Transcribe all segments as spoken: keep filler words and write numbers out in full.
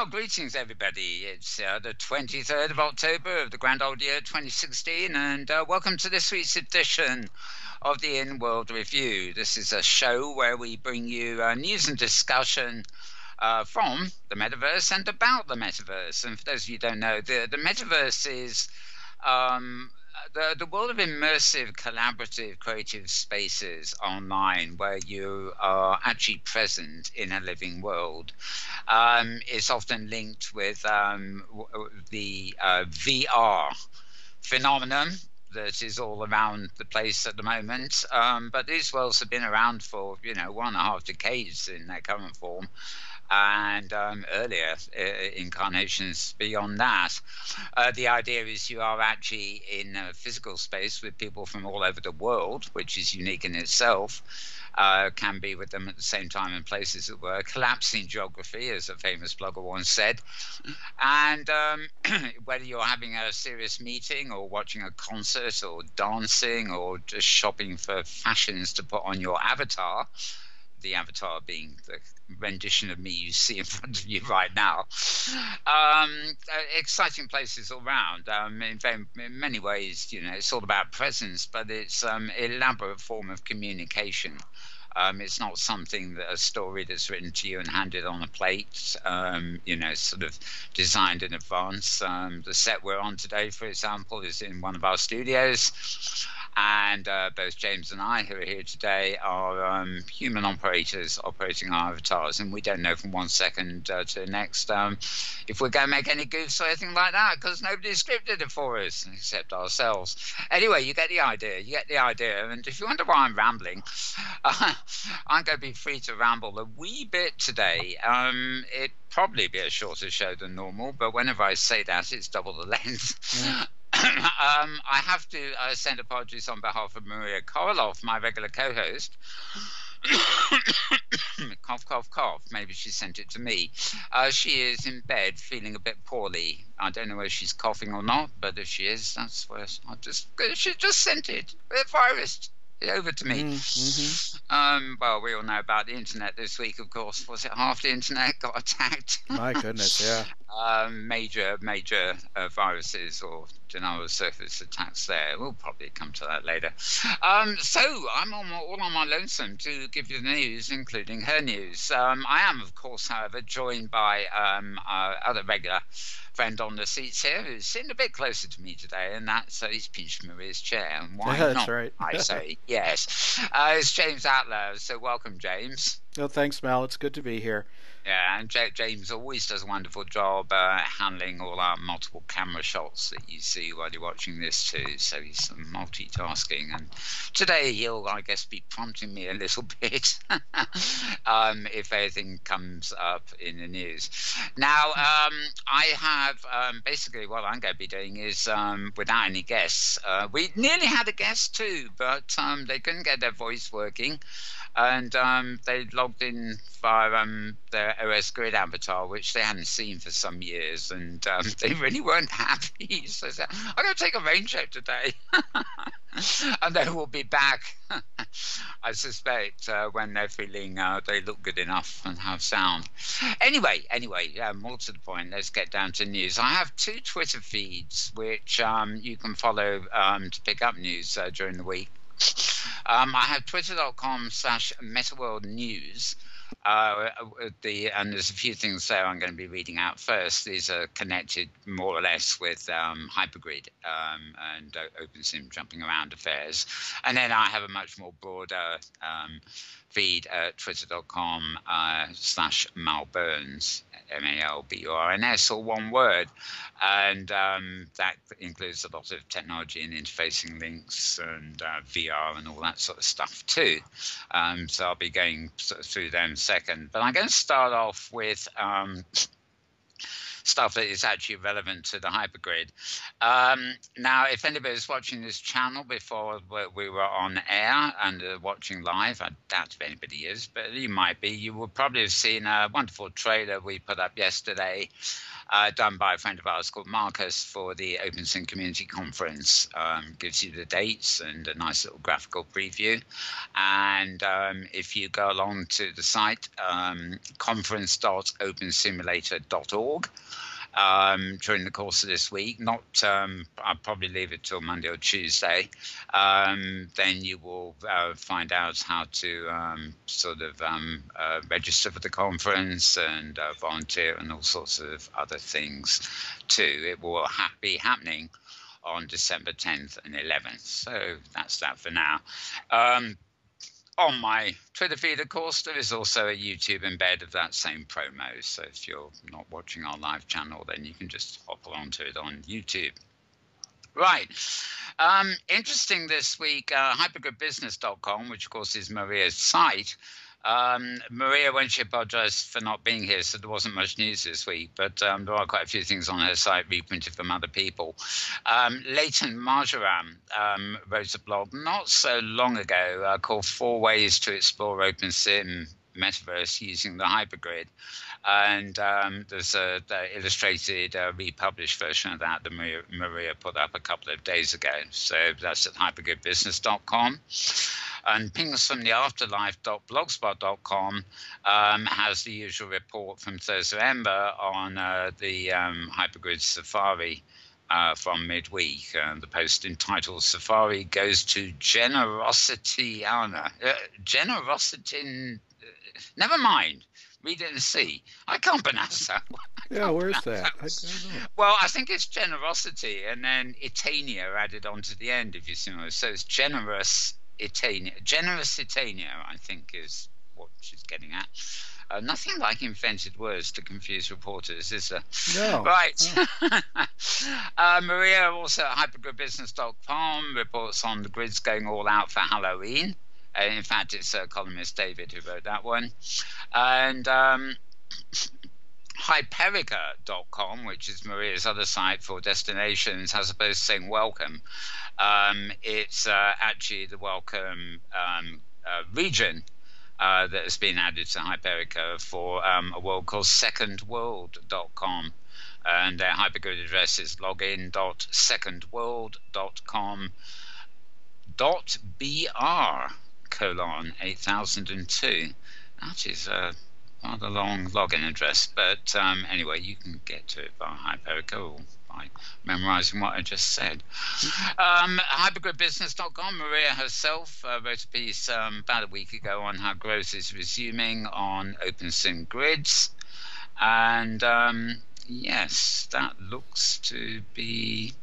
Well, greetings, everybody. It's uh, the twenty-third of October of the grand old year twenty sixteen, and uh, welcome to this week's edition of the Inworld Review. This is a show where we bring you uh, news and discussion uh, from the metaverse and about the metaverse. And for those of you who don't know, the, the metaverse is um, the, the world of immersive, collaborative, creative spaces online where you are actually present in a living world. Um, it's often linked with um, the uh, V R phenomenon that is all around the place at the moment. Um, but these worlds have been around for, you know, one and a half decades in their current form, and um, earlier uh, incarnations beyond that. Uh, the idea is you are actually in a physical space with people from all over the world, which is unique in itself. Uh, can be with them at the same time in places that were collapsing geography, as a famous blogger once said. And um, whether you're having a serious meeting or watching a concert or dancing or just shopping for fashions to put on your avatar, the avatar being the rendition of me you see in front of you right now. Um, uh, exciting places all around. Um, in, very, in many ways, you know, it's all about presence, but it's um, an elaborate form of communication. Um, it's not something that a story that's written to you and handed on a plate, um, you know, sort of designed in advance. Um, the set we're on today, for example, is in one of our studios. And uh, both James and I, who are here today, are um, human operators operating our avatars, and we don't know from one second uh, to the next um, if we're going to make any goofs or anything like that, because nobody scripted it for us except ourselves. Anyway, you get the idea. You get the idea. And if you wonder why I'm rambling, uh, I'm going to be free to ramble a wee bit today. Um, it probably be a shorter show than normal, but whenever I say that, it's double the length. Yeah. um, I have to uh, send apologies on behalf of Maria Koroloff, my regular co-host. Cough, cough, cough. Maybe she sent it to me. Uh, she is in bed, feeling a bit poorly. I don't know whether she's coughing or not, but if she is, that's worse. I just she just sent it. The virus over to me. Mm-hmm. Um, well, we all know about the internet this week, of course. Was it half the internet got attacked? My goodness, yeah. um, major, major uh, viruses or denial of service attacks there. We'll probably come to that later. Um, so I'm all, all on my lonesome to give you the news, including her news. Um, I am, of course, however, joined by um, our other regular friend on the seats here, who's sitting a bit closer to me today, and that's uh, he's pinched Maria's chair. And why yeah, that's not? Right. I say yes. Uh, it's James Atler. So welcome, James. Well, thanks, Mal. It's good to be here. Yeah, and J- James always does a wonderful job uh, handling all our multiple camera shots that you see while you're watching this too. So he's multitasking, and today he'll, I guess, be prompting me a little bit um, if anything comes up in the news. Now, um, I have um, basically what I'm going to be doing is um, without any guests. Uh, we nearly had a guest too, but um, they couldn't get their voice working. And um, they logged in via um, their O S Grid avatar, which they hadn't seen for some years, and um, they really weren't happy. So they said, I'm going to take a rain check today. And they will be back, I suspect, uh, when they're feeling uh, they look good enough and have sound. Anyway, anyway, uh, more to the point, let's get down to news. I have two Twitter feeds which um, you can follow um, to pick up news uh, during the week. Um, I have twitter.com slash metaworld news. Uh, the, and there's a few things there I'm going to be reading out first. These are connected more or less with um, Hypergrid um, and uh, OpenSim jumping around affairs. And then I have a much more broader um, feed at twitter.com uh, slash malburns, M A L B U R N S, all one word. And um, that includes a lot of technology and interfacing links and uh, V R and all that sort of stuff too. Um, so I'll be going through them second. But I'm going to start off with um, stuff that is actually relevant to the hypergrid. Um, now, if anybody's watching this channel before we were on air and uh, watching live, I doubt if anybody is, but you might be, you will probably have seen a wonderful trailer we put up yesterday uh, done by a friend of ours called Marcus for the OpenSim Community Conference. Um, gives you the dates and a nice little graphical preview. And um, if you go along to the site, um, conference dot open simulator dot org, um, during the course of this week, not um, I'll probably leave it till Monday or Tuesday, um, then you will uh, find out how to um, sort of um, uh, register for the conference and uh, volunteer and all sorts of other things too. It will ha- be happening on December tenth and eleventh. So that's that for now. Um, On my Twitter feed, of course, there is also a YouTube embed of that same promo. So if you're not watching our live channel, then you can just hop onto it on YouTube. Right. Um, interesting this week, uh, hypergrid business dot com, which, of course, is Maria's site. Um, Maria, when she apologized for not being here, so there wasn't much news this week, but um, there are quite a few things on her site reprinted from other people. Um, Leighton Marjoram um, wrote a blog not so long ago uh, called Four Ways to Explore OpenSim Metaverse Using the Hypergrid. And um, there's a the illustrated uh, republished version of that that Maria, Maria put up a couple of days ago. So that's at hypergrid business dot com. And pings from the afterlife dot blogspot dot com um, has the usual report from Thursday November on uh, the um, Hypergrid Safari uh, from midweek. Uh, the post entitled Safari Goes to Generosity Anna. Uh, generosity, uh, never mind. Read it and see. I can't pronounce that one. Yeah, where's that? I, I don't know. Well, I think it's generosity and then Itania added onto the end, if you see what. So it's generous Itania. Generous Itania, I think, is what she's getting at. Uh, nothing like invented words to confuse reporters, is there? No. Right. No. uh, Maria, also at hypergrid business dot com, reports on the grids going all out for Halloween. Uh, in fact, it's uh, columnist David who wrote that one. And um, hyperica dot com, which is Maria's other site for destinations, has opposed to saying welcome. Um, it's uh, actually the welcome um, uh, region uh, that has been added to Hyperica for um, a world called second world dot com. And their hypergrid address is login dot second world dot com dot br colon eight thousand two. That is a rather long login address, but um, anyway, you can get to it via Hyperica or by memorizing what I just said. Um, hypergrid business dot com, Maria herself uh, wrote a piece um, about a week ago on how growth is resuming on OpenSim grids, and um, yes, that looks to be.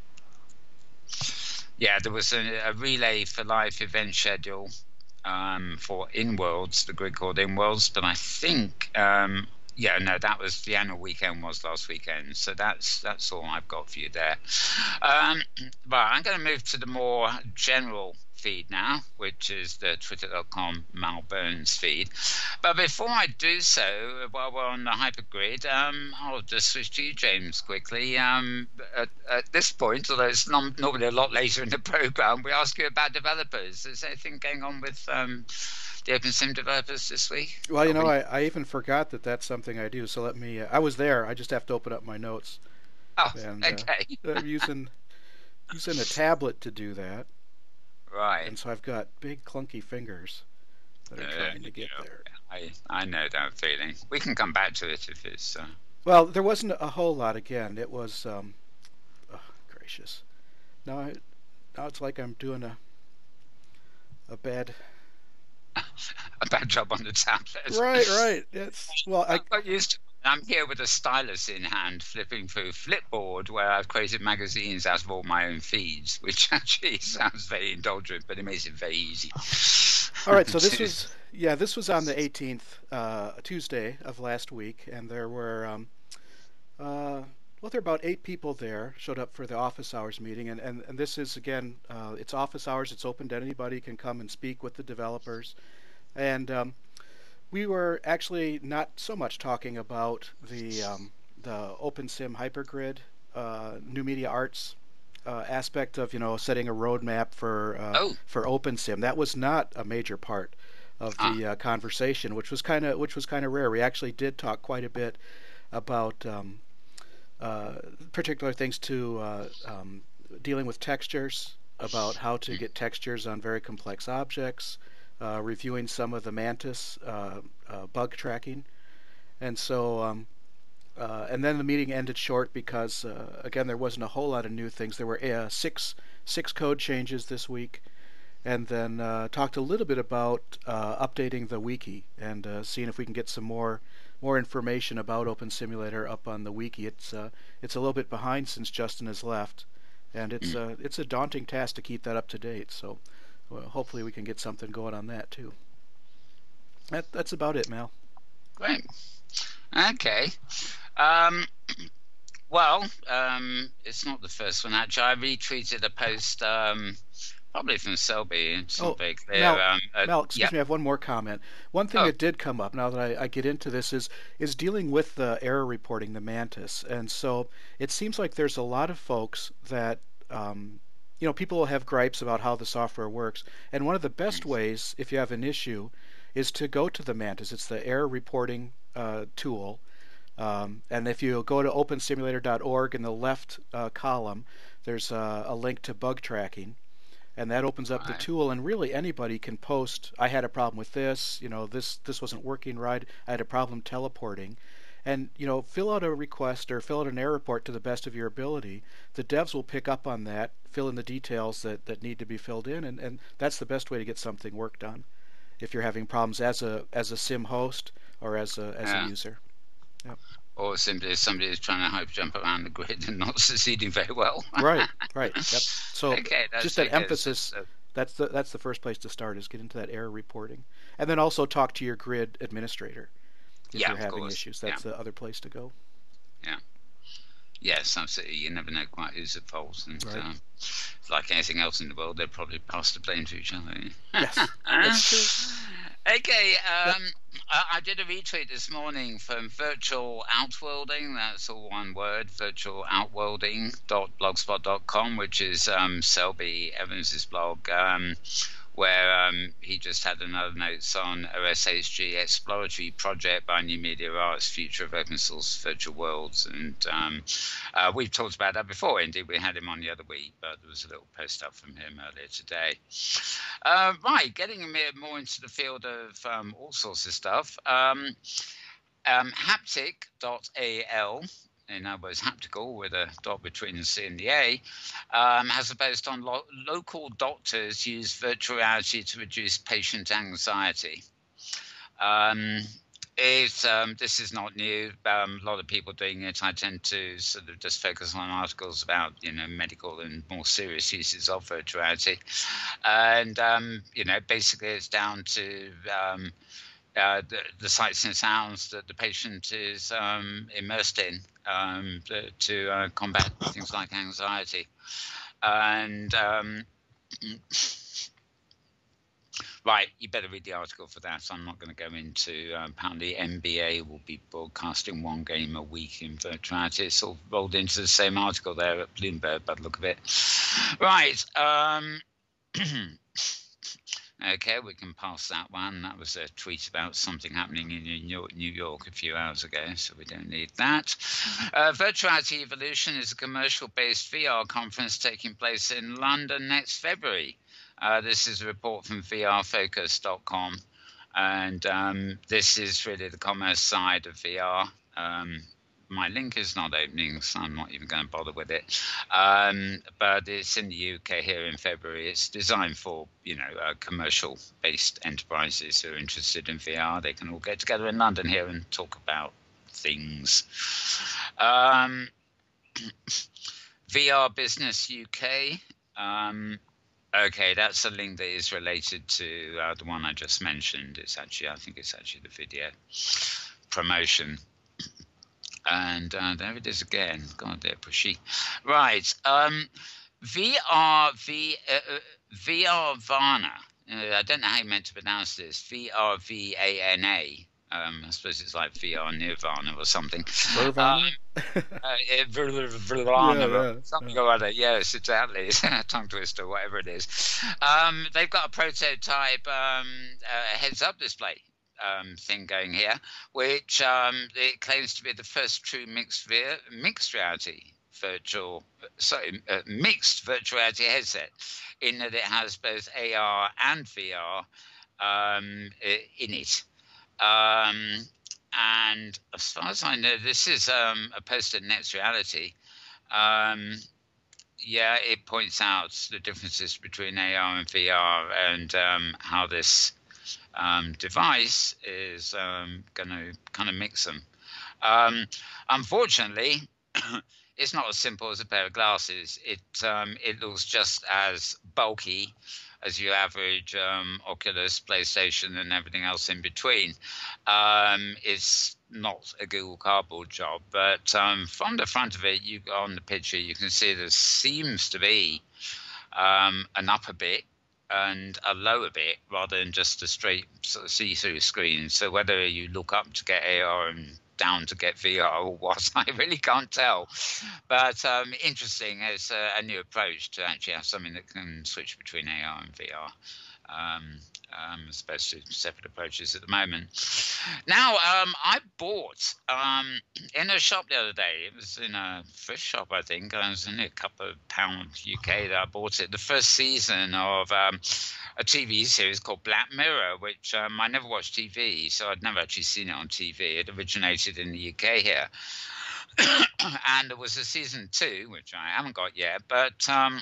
Yeah, there was a, a Relay for Life event schedule um, for Inworlds, the grid called Inworlds, but I think, um, yeah, no, that was the annual weekend was last weekend, so that's that's all I've got for you there. Um, but I'm going to move to the more general feed now, which is the twitter dot com Mal Burns feed. But before I do so, while we're on the hypergrid, um, I'll just switch to you, James, quickly. Um, at, at this point, although it's not, normally a lot later in the program, we ask you about developers. Is anything going on with um, the OpenSim developers this week? Well, you know, I, I even forgot that that's something I do. So let me. Uh, I was there. I just have to open up my notes. Oh, and, okay. Uh, I'm using using a tablet to do that. Right. And so I've got big clunky fingers that are uh, trying to get yeah, there. I I know that feeling. We can come back to it if it's. Uh... Well, there wasn't a whole lot again. It was, um, oh, gracious. Now, I, now it's like I'm doing a a bad. a bad job on the tablet. Right, right. It's well, I I'm not used to. I'm here with a stylus in hand, flipping through Flipboard, where I've created magazines out of all my own feeds, which actually sounds very indulgent, but it makes it very easy. All right, so this was yeah, this was on the eighteenth, uh, Tuesday of last week, and there were um, uh, well, there were about eight people there showed up for the office hours meeting, and and, and this is again, uh, it's office hours. It's open to anybody can come and speak with the developers, and um, we were actually not so much talking about the um, the OpenSim hypergrid, uh, new media arts uh, aspect of you know setting a roadmap for uh, oh. for OpenSim. That was not a major part of the ah. uh, conversation, which was kind of which was kind of rare. We actually did talk quite a bit about um, uh, particular things to uh, um, dealing with textures, about how to get textures on very complex objects, uh, reviewing some of the Mantis uh, uh, bug tracking. And so, um, uh, and then the meeting ended short because, uh, again, there wasn't a whole lot of new things. There were uh, six six code changes this week, and then uh, talked a little bit about uh, updating the wiki and uh, seeing if we can get some more more information about Open Simulator up on the wiki. It's uh, it's a little bit behind since Justin has left, and it's uh, it's a daunting task to keep that up to date. So well, hopefully we can get something going on that too. That that's about it, Mal. Great. Okay. Um, well, um, it's not the first one. Actually, I retweeted a post, um, probably from Selby. It's not Oh, very clear. Mel, Um, uh, Mel, excuse yeah. me, I have one more comment. One thing Oh, that did come up now that I, I get into this is is dealing with the error reporting, the Mantis. And so it seems like there's a lot of folks that, um, you know, people will have gripes about how the software works. And one of the best ways, if you have an issue, is to go to the Mantis. It's the error reporting uh, tool. Um, and if you go to open simulator dot org in the left uh, column, there's a, a link to bug tracking, and that opens up the right. tool. And really, anybody can post, "I had a problem with this. You know, this this wasn't working right. I had a problem teleporting," and you know, fill out a request or fill out an error report to the best of your ability. The devs will pick up on that, fill in the details that, that need to be filled in, and, and that's the best way to get something work done if you're having problems as a as a sim host or as a as Yeah. a user. Yep. Or simply somebody is trying to hyper jump around the grid and not succeeding very well. Right, right. Yep. So Okay, that's just that okay. emphasis, So, that's the that's the first place to start, is get into that error reporting. And then also talk to your grid administrator if yeah, you're of having course. issues. Yeah, That's the other place to go. yeah. Yes, absolutely. You never know quite who's at fault, and Right. um, like anything else in the world, they'll probably pass the blame to each other. Yes, that's true. Okay, Yep. um, I, I did a retweet this morning from Virtual Outworlding. That's all one word, virtual outworlding dot blogspot dot com, which is um, Selby Evans's blog, um, where um, he just had another notes on O S H G exploratory project by New Media Arts, future of open source virtual worlds, and um, uh, we've talked about that before. Indeed, we had him on the other week, but there was a little post up from him earlier today. Uh, right, getting a bit more into the field of um, all sorts of stuff. Um, um, haptic dot A L, in other words, haptical with a dot between the C and the A, um, has a post on lo- local doctors use virtual reality to reduce patient anxiety. Um, It's, um, this is not new. Um, a lot of people doing it. I tend to sort of just focus on articles about, you know, medical and more serious uses of virtual reality. And, um, you know, basically it's down to um, uh, the, the sights and sounds that the patient is um, immersed in um, to, to uh, combat things like anxiety. And um, right, you better read the article for that. I'm not going to go into. Uh, apparently, N B A will be broadcasting one game a week in virtuality. It's all rolled into the same article there at Bloomberg, by the look of it. Right. Um, okay, we can pass that one. That was a tweet about something happening in New York, New York a few hours ago, so we don't need that. Uh, Virtuality Evolution is a commercial-based V R conference taking place in London next February. Uh, this is a report from V R focus dot com, and um, this is really the commerce side of V R. Um, my link is not opening, so I'm not even going to bother with it. Um, but it's in the U K here in February. It's designed for, you know, uh, commercial-based enterprises who are interested in V R. They can all get together in London here and talk about things. Um, V R Business U K. Um, Okay, that's a link that is related to uh, the one I just mentioned. It's actually, I think it's actually the video promotion. And uh, there it is again. God, they're pushy. Right. Um, V R, v, uh, V R Vana. Uh, I don't know how you meant to pronounce this. V R V A N A. Um, I suppose it's like V R Nirvana or something. Nirvana? Um, uh, Nirvana, yeah, yeah, something yeah. or other. Yes, exactly. It's a tongue twister, whatever it is. Um, they've got a prototype um, uh, heads-up display um, thing going here, which um, it claims to be the first true mixed re- mixed reality virtual, sorry, uh, mixed virtual reality headset, in that it has both A R and V R um, in it. Um, and as far as I know, this is um, a post at Next Reality. Um, yeah, it points out the differences between A R and V R, and um, how this um, device is um, going to kind of mix them. Um, unfortunately, it's not as simple as a pair of glasses. It um, it looks just as bulky as your average um, Oculus, PlayStation, and everything else in between. Um, it's not a Google Cardboard job, but um, from the front of it, you on the picture, you can see there seems to be um, an upper bit and a lower bit, rather than just a straight sort of see-through screen. So whether you look up to get A R and down to get V R or what, I really can't tell. But um, interesting, it's a, a new approach to actually have something that can switch between A R and V R. Um, um, as opposed to separate approaches at the moment. Now, um, I bought um, in a shop the other day. It was in a thrift shop, I think. It was only a couple of pounds U K that I bought it. The first season of um, a T V series called Black Mirror, which um, I never watched T V, so I'd never actually seen it on T V. It originated in the U K here. And there was a season two, which I haven't got yet, but... Um,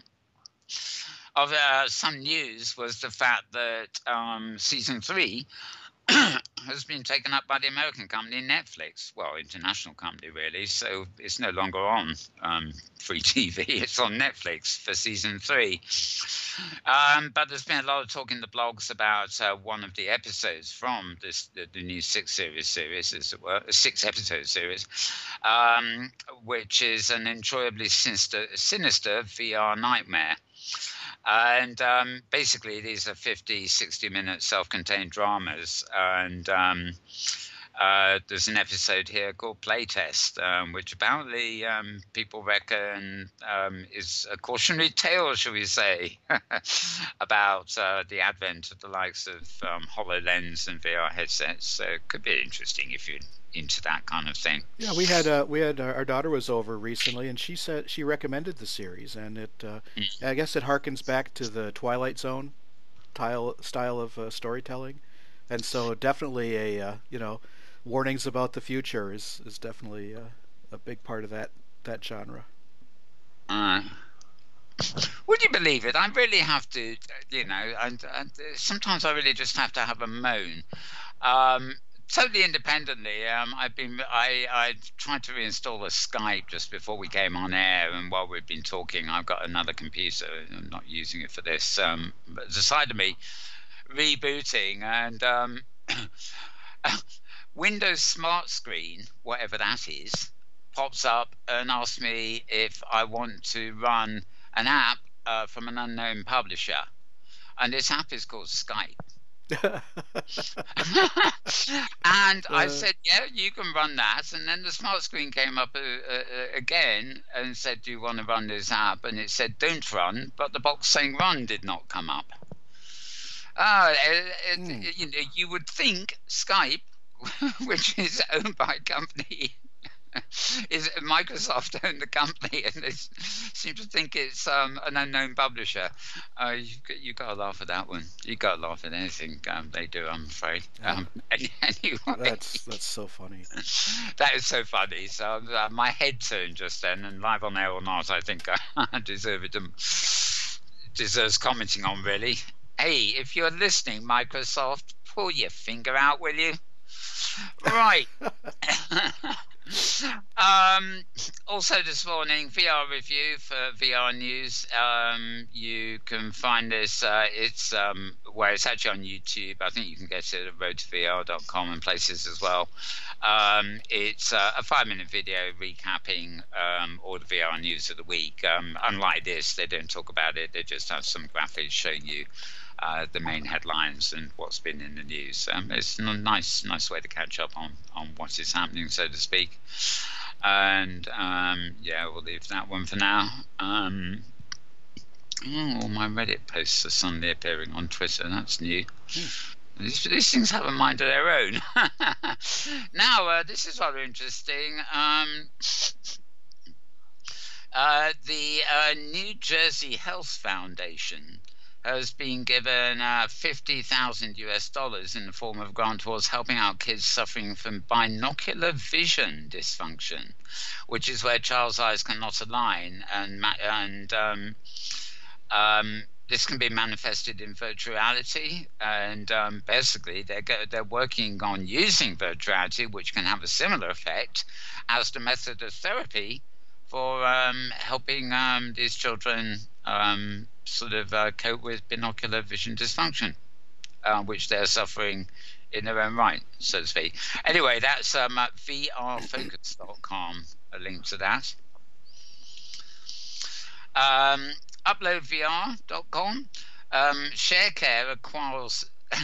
Of uh, some news was the fact that um, season three has been taken up by the American company Netflix. Well, international company, really. So it's no longer on um, free T V. It's on Netflix for season three. Um, but there's been a lot of talk in the blogs about uh, one of the episodes from this the, the new six series series, as it were, a six episode series, um, which is an enjoyably sinister, sinister V R nightmare. And um, basically, these are fifty, sixty minute self-contained dramas. And um, uh, there's an episode here called Playtest, um, which apparently um, people reckon um, is a cautionary tale, shall we say, about uh, the advent of the likes of um, HoloLens and V R headsets. So it could be interesting if you're into that kind of thing. Yeah, we had uh, we had uh, our daughter was over recently, and she said she recommended the series, and it uh, mm. I guess it harkens back to the Twilight Zone style style of uh, storytelling, and so definitely a uh, you know warnings about the future is is definitely uh, a big part of that that genre. Uh, would you believe it? I really have to, you know, and, and sometimes I really just have to have a moan. Um, Totally independently, um, I've been I I tried to reinstall a Skype just before we came on air, and while we've been talking, I've got another computer. I'm not using it for this. Um, but the side of me rebooting, and um, Windows Smart Screen, whatever that is, pops up and asks me if I want to run an app uh, from an unknown publisher, and this app is called Skype. And I said, yeah, you can run that. And then the smart screen came up uh, uh, again and said, do you want to run this app? And it said, don't run, but the box saying run did not come up. Uh, it, mm. it, you know, you would think Skype, which is owned by a company, is Microsoft owned the company, and they seem to think it's um, an unknown publisher. Uh, you you got to laugh at that one. You got to laugh at anything um, they do, I'm afraid. Um, anyway, that's that's so funny. That is so funny. So uh, my head turned just then, and live on air or not, I think I deserve it. Um, deserves commenting on, really. Hey, if you're listening, Microsoft, pull your finger out, will you? Right. um, also this morning, V R review for V R News. Um, you can find this. Uh, it's um, well, it's actually on YouTube. I think you can get it at road to V R dot com and places as well. Um, it's uh, a five-minute video recapping um, all the V R news of the week. Um, unlike this, they don't talk about it. They just have some graphics showing you Uh, the main headlines and what's been in the news. Um, it's a nice, nice way to catch up on, on what is happening, so to speak. And um, yeah, we'll leave that one for now. Um, oh, all my Reddit posts are suddenly appearing on Twitter. That's new. These, these things have a mind of their own. Now, uh, this is rather interesting. Um, uh, the uh, New Jersey Health Foundation has been given uh, fifty thousand U S dollars in the form of a grant towards helping out kids suffering from binocular vision dysfunction, which is where child's eyes cannot align, and and um, um, this can be manifested in virtual reality. And um, basically, they're go- they're working on using virtual reality, which can have a similar effect as the method of therapy for um, helping um, these children um, sort of uh, cope with binocular vision dysfunction, uh, which they're suffering in their own right, so to speak. Anyway, that's um, at V R focus dot com, a link to that. Um, upload V R dot com. Um, ShareCare acquires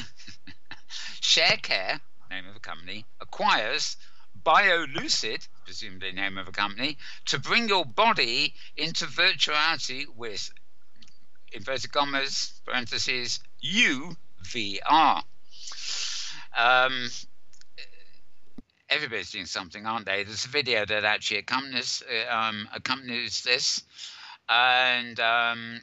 ShareCare, name of a company, acquires BioLucid, presumably name of a company, to bring your body into virtuality with, inverted commas, parentheses, U V R. Um, everybody's doing something, aren't they? There's a video that actually accompanies, um, accompanies this. And um,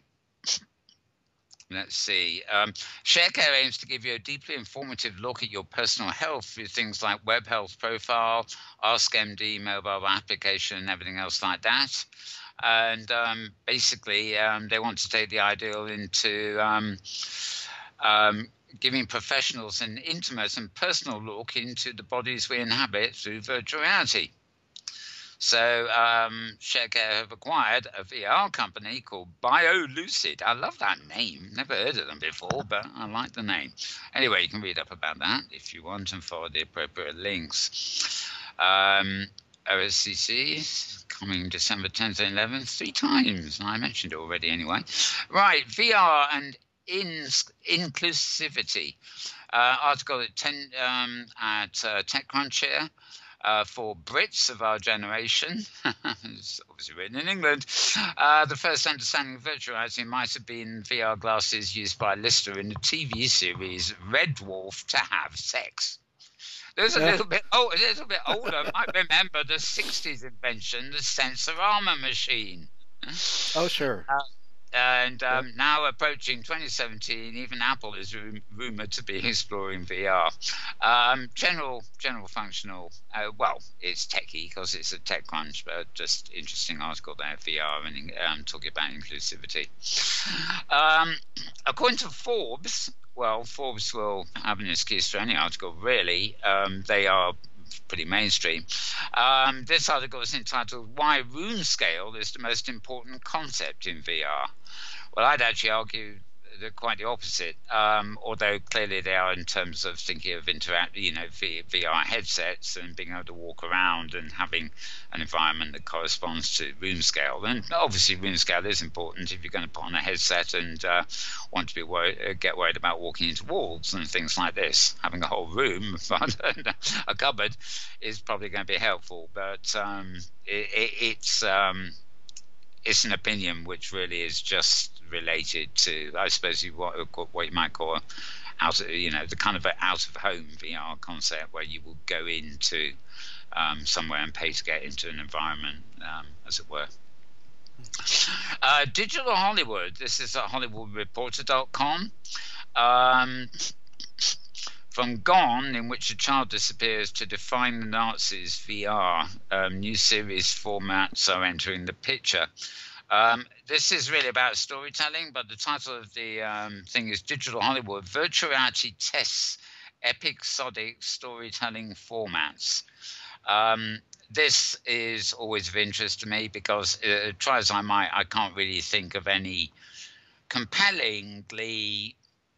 let's see. Um, ShareCare aims to give you a deeply informative look at your personal health through things like web health profile, Ask M D mobile application, and everything else like that. And um, basically, um, they want to take the ideal into um, um, giving professionals an intimate and personal look into the bodies we inhabit through virtual reality. So um, ShareCare have acquired a V R company called BioLucid. I love that name. Never heard of them before, but I like the name. Anyway, you can read up about that if you want and follow the appropriate links. Um, O S C C coming December tenth and eleventh, three times. I mentioned it already anyway. Right, V R and in inclusivity. Uh, article at ten um, at uh, TechCrunch here. Uh, for Brits of our generation, it's obviously written in England, uh, the first understanding of virtual reality might have been V R glasses used by Lister in the T V series Red Dwarf to have sex. Those a Yeah. little bit old, a little bit older might remember the sixties invention, the sensor armor machine. Oh, sure. Uh, And um, Yep. now approaching twenty seventeen, even Apple is rum- rumored to be exploring V R. Um, general, general functional. Uh, well, it's techie because it's a TechCrunch, but just interesting article there. V R and um, talking about inclusivity. Um, according to Forbes, well, Forbes will have an excuse for any article. Really, um, they are pretty mainstream. Um, this article is entitled "Why Room Scale is the Most Important Concept in V R." Well, I'd actually argue they're quite the opposite, um, although clearly they are in terms of thinking of interact, you know, v- V R headsets and being able to walk around and having an environment that corresponds to room scale. And obviously, room scale is important if you're going to put on a headset and uh, want to be worried, uh, get worried about walking into walls and things like this. Having a whole room, a cupboard, is probably going to be helpful. But um, it, it, it's um, it's an opinion which really is just related to, I suppose, you, what, what you might call out of, you know, the kind of out of home V R concept where you will go into um, somewhere and pay to get into an environment, um, as it were. Uh, Digital Hollywood. This is at hollywood reporter dot com. Um, From Gone, in which a child disappears, to Define the Nazis V R, um, new series formats are entering the picture. Um, this is really about storytelling, but the title of the um, thing is Digital Hollywood, Virtual Reality Tests Episodic Storytelling Formats. Um, this is always of interest to me because, uh, try as I might, I can't really think of any compellingly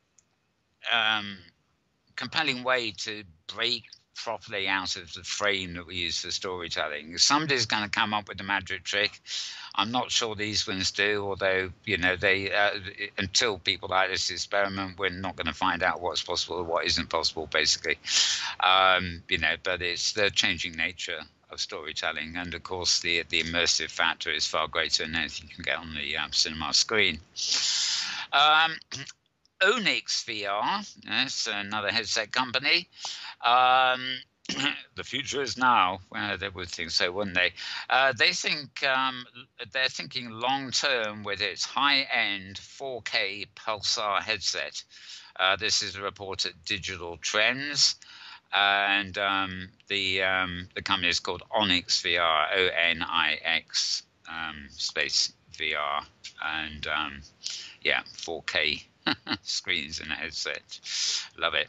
um, compelling way to break properly out of the frame that we use for storytelling. Somebody's going to come up with a magic trick. I'm not sure these ones do, although, you know, they uh, until people like this experiment, we're not going to find out what's possible or what isn't possible, basically. Um, you know, but it's the changing nature of storytelling, and of course the the immersive factor is far greater than anything you can get on the um, cinema screen. Um, Onyx V R, yes, another headset company. Um, the future is now. Well, they would think so, wouldn't they? Uh, they think um, they're thinking long term with its high-end four K Pulsar headset. Uh, this is a report at Digital Trends, and um, the um, the company is called Onyx V R, O N I X um, space V R, and um, yeah, four K screens and a headset. Love it.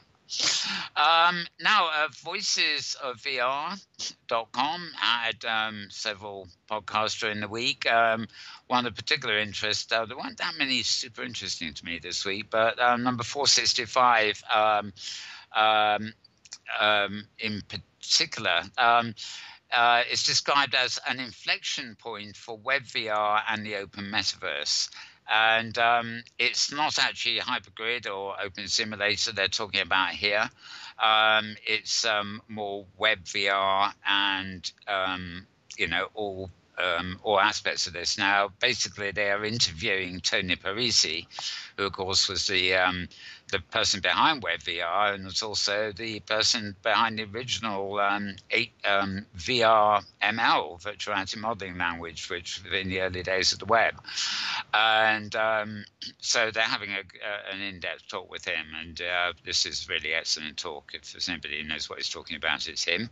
Um, now, uh, voices of V R dot com had um, several podcasts during the week. Um, one of particular interest, uh, there weren't that many super interesting to me this week, but uh, number four sixty-five um, um, um, in particular. Um, uh, is described as an inflection point for web V R and the open metaverse. And um, it's not actually hypergrid or open simulator they're talking about here. Um, it's um, more web V R and, um, you know, all um, all aspects of this. Now, basically, they are interviewing Tony Parisi, who, of course, was the um, the person behind Web V R and was also the person behind the original um, eight, um, V R M L, virtual reality modeling language, which was in the early days of the web. And um, so they're having a, uh, an in-depth talk with him, and uh, this is really excellent talk. If there's anybody who knows what he's talking about, it's him.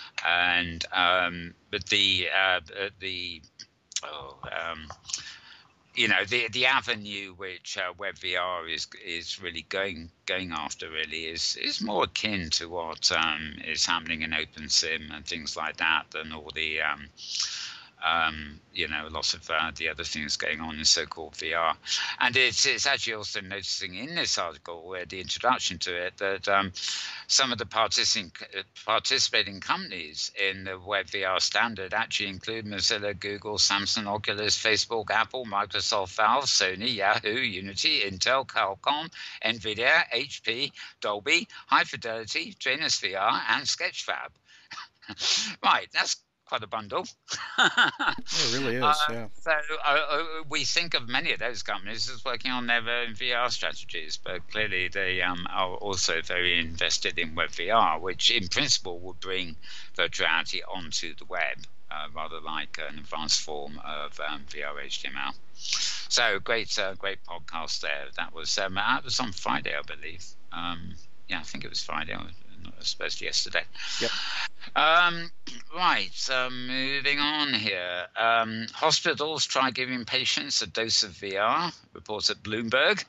And um, but the uh, the oh, um, you know the the avenue which uh, Web V R is is really going going after really is is more akin to what um, is happening in OpenSim and things like that than all the um, um, you know, lots of uh, the other things going on in so-called V R. And it's, it's actually also noticing in this article, where the introduction to it, that um, some of the participating, participating companies in the Web V R standard actually include Mozilla, Google, Samsung, Oculus, Facebook, Apple, Microsoft, Valve, Sony, Yahoo, Unity, Intel, Qualcomm, NVIDIA, H P, Dolby, High Fidelity, Janus V R, and Sketchfab. Right, that's quite a bundle. It really is, uh, yeah. So uh, uh, we think of many of those companies as working on their V R strategies, but clearly they um, are also very invested in Web V R, which in principle would bring virtual reality onto the web, uh, rather like an advanced form of um, V R H T M L. So great, uh, great podcast there. That was um, that was on Friday, I believe. Um, yeah, I think it was Friday. I suppose yesterday. Yep. Um, right, so moving on here. Um, hospitals try giving patients a dose of V R, reports at Bloomberg.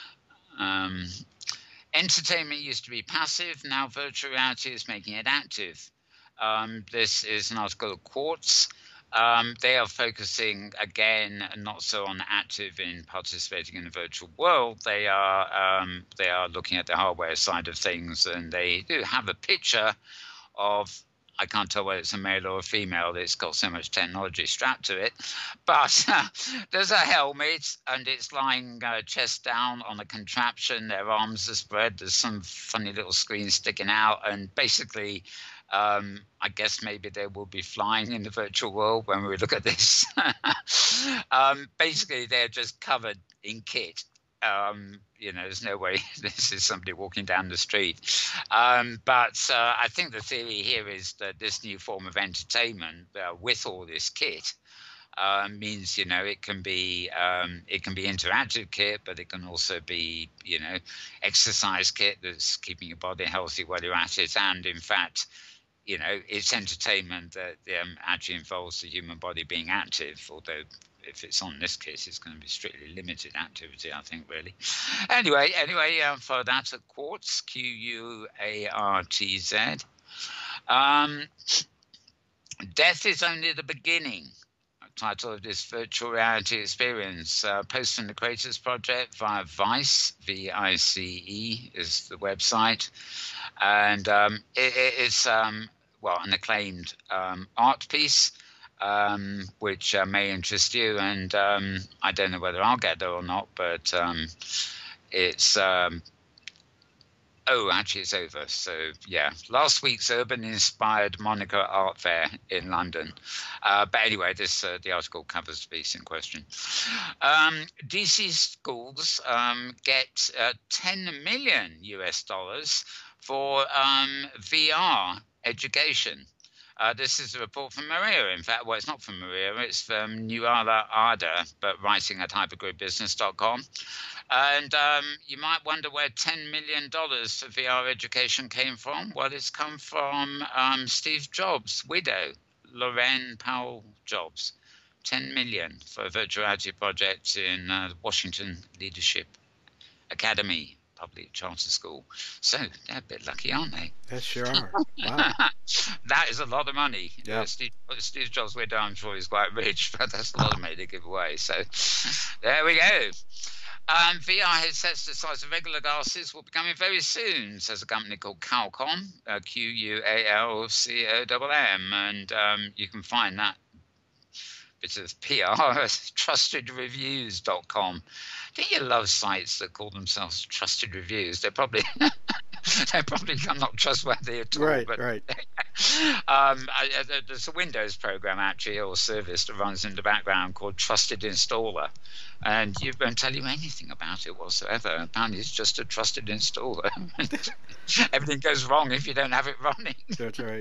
Um, entertainment used to be passive, now virtual reality is making it active. Um, this is an article of Quartz. Um, they are focusing, again, not so on active in participating in the virtual world. They are um, they are looking at the hardware side of things, and they do have a picture of, I can't tell whether it's a male or a female, it's got so much technology strapped to it, but uh, there's a helmet, and it's lying uh, chest down on a contraption. Their arms are spread, there's some funny little screen sticking out, and basically Um, I guess maybe they will be flying in the virtual world when we look at this. um, basically, they're just covered in kit. Um, you know, there's no way this is somebody walking down the street. Um, but uh, I think the theory here is that this new form of entertainment uh, with all this kit Uh, means, you know, it can be um, it can be interactive kit, but it can also be, you know, exercise kit that's keeping your body healthy while you're at it. And in fact, you know, it's entertainment that um, actually involves the human body being active, although if it's on this case, it's going to be strictly limited activity, I think, really. Anyway, anyway, uh, for that at Quartz, Q U A R T Z. Um, Death is only the beginning. Title of this virtual reality experience, uh, posted from the Creators Project via Vice, V I C E is the website, and um, it, it's um, well an acclaimed um, art piece, um, which uh, may interest you, and um, I don't know whether I'll get there or not, but um, it's um, Oh, actually, it's over. So, yeah, last week's urban-inspired Monaco Art Fair in London. Uh, but anyway, this uh, the article covers the piece in question. Um, D C schools um, get uh, ten million U S dollars for um, V R education. Uh, this is a report from Maria. In fact, well, it's not from Maria. It's from Nuala Arda, but writing at hypergrid business dot com. And um, you might wonder where ten million dollars for V R education came from. Well, it's come from um, Steve Jobs' widow, Lorraine Powell Jobs. ten million dollars for a virtual reality project in uh, Washington Leadership Academy, public charter school. So they're a bit lucky, aren't they? They sure are. Wow. That is a lot of money. Yeah. Uh, Steve, Steve Jobs' widow, I'm sure he's quite rich, but that's a lot of money to give away. So there we go. Um, V R headsets the size of regular glasses will be coming very soon, says a company called Qualcomm, uh, Q U A L C O M M, and um, you can find that bit of P R at trusted reviews dot com. Don't you love sites that call themselves trusted reviews? They're probably they're probably not trustworthy at all. Right, but, right. um, I, I, there's a Windows program actually, or service that runs in the background called Trusted Installer, and you won't tell you anything about it whatsoever. Apparently, it's just a trusted installer. Everything goes wrong if you don't have it running. That's right.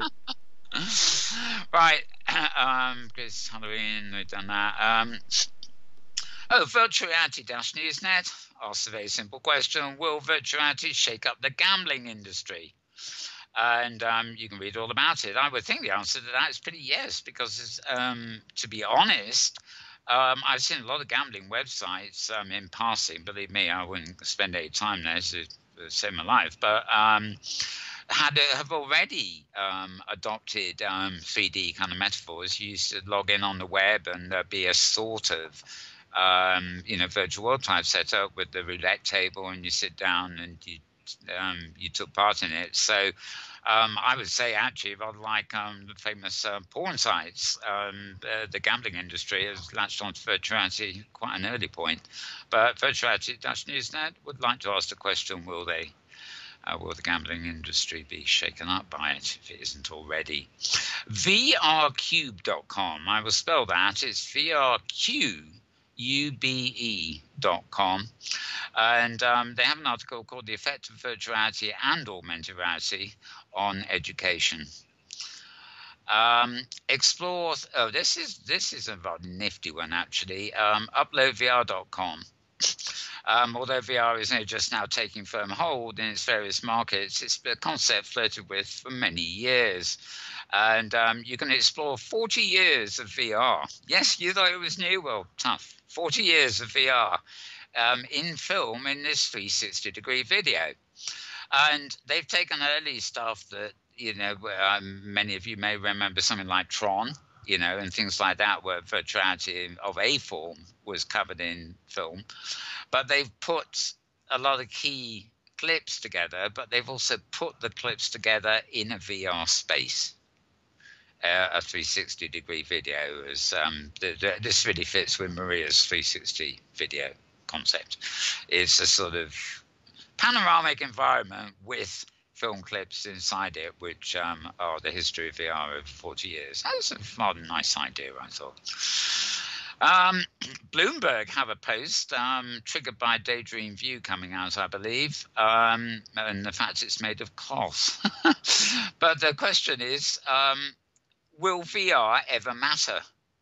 Right, um, Chris Halloween, we've done that. Um, oh, virtual reality dash newsnet asks a very simple question: will virtual reality shake up the gambling industry? And um, you can read all about it. I would think the answer to that is pretty yes, because um, to be honest, um, I've seen a lot of gambling websites um, in passing. Believe me, I wouldn't spend any time there to save my life, but. Um, had have already um, adopted um, three D kind of metaphors. You used to log in on the web and uh, be a sort of um, you know virtual world type setup with the roulette table, and you sit down and you um, you took part in it. So um, I would say actually rather like um, the famous uh, porn sites, um, uh, the gambling industry has latched onto virtual reality quite an early point. But virtual reality dash newsnet would like to ask the question: will they? Uh, will the gambling industry be shaken up by it if it isn't already? V R cube dot com. I will spell that. It's V R Q U B E dot com. And um, they have an article called The Effect of Virtual Reality and Augmented Reality on Education. Um, explore. Oh, this is this is a rather nifty one actually. Um, upload V R dot com. Um, although V R is only just now taking firm hold in its various markets, it's a concept flirted with for many years. And um, you can explore forty years of V R. Yes, you thought it was new? Well, tough. forty years of V R um, in film in this three sixty degree video. And they've taken early stuff that, you know, um, many of you may remember something like Tron, you know, and things like that, where virtual reality of a form was covered in film. But they've put a lot of key clips together, but they've also put the clips together in a V R space. Uh, a three sixty degree video is um, the, the, this really fits with Maria's three sixty video concept. It's a sort of panoramic environment with film clips inside it, which um, are the history of V R over forty years. That's a rather nice idea, I thought. Um, Bloomberg have a post um, triggered by Daydream View coming out, I believe, um, and the fact it's made of cloth. But the question is, um, will V R ever matter?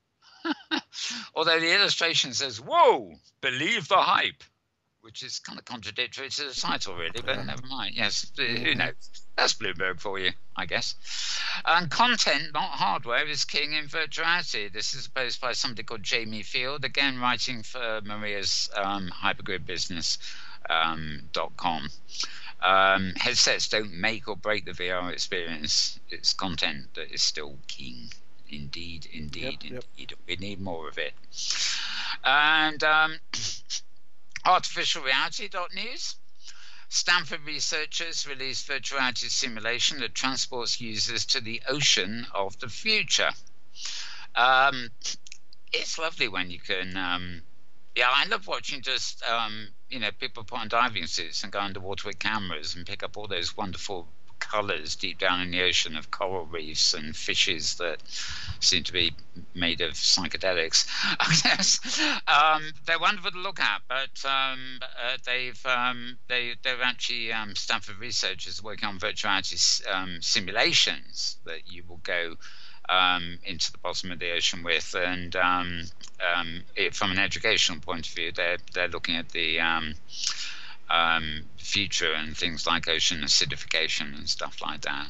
Although the illustration says, whoa, believe the hype, which is kind of contradictory to the title, really, but yeah. Never mind. Yes, who knows? That's Bloomberg for you, I guess. And content, not hardware, is king in virtual reality. This is a post by somebody called Jamie Field, again writing for Maria's um, hypergrid business um, dot com. Um, headsets don't make or break the V R experience. It's content that is still king. Indeed, indeed, yep, indeed. Yep. We need more of it. And um, artificial reality dot news. Stanford researchers released virtual reality simulation that transports users to the ocean of the future. Um, it's lovely when you can... Um, yeah, I love watching just... Um, you know, people put on diving suits and go underwater with cameras and pick up all those wonderful colours deep down in the ocean of coral reefs and fishes that seem to be made of psychedelics. Yes, um, they're wonderful to look at, but um, uh, they've um, they they're actually um, Stanford researchers working on virtual reality um, simulations that you will go um, into the bottom of the ocean with, and um, um, it, from an educational point of view, they're they're looking at the um, um, future and things like ocean acidification and stuff like that.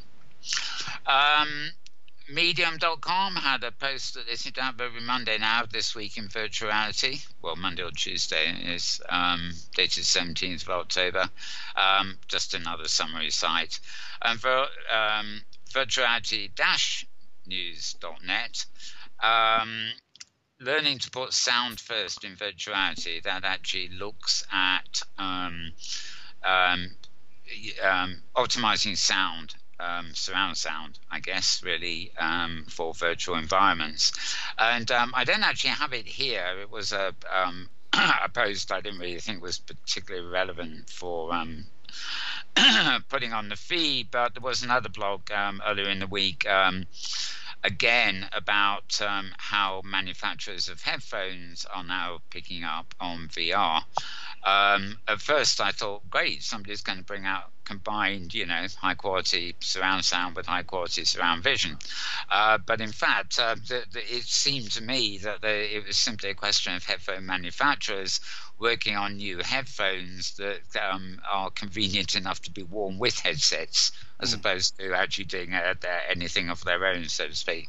Um, Medium dot com had a post that they seem to have every Monday now this week in virtual reality. Well, Monday or Tuesday is um, dated seventeenth of October. Um, just another summary site. And for um, virtuality news dot net, um, learning to put sound first in virtuality, that actually looks at um, um, um, optimizing sound, um, surround sound, I guess, really, um, for virtual environments. And um, I don't actually have it here. It was a, um, a post I didn't really think was particularly relevant for um, putting on the feed, but there was another blog um, earlier in the week um, again about um, how manufacturers of headphones are now picking up on V R. Um, at first I thought, great, somebody's going to bring out combined, you know, high quality surround sound with high quality surround vision. Uh, but in fact, uh, the, the, it seemed to me that the, it was simply a question of headphone manufacturers working on new headphones that um, are convenient enough to be worn with headsets, as mm. opposed to actually doing uh, anything of their own, so to speak.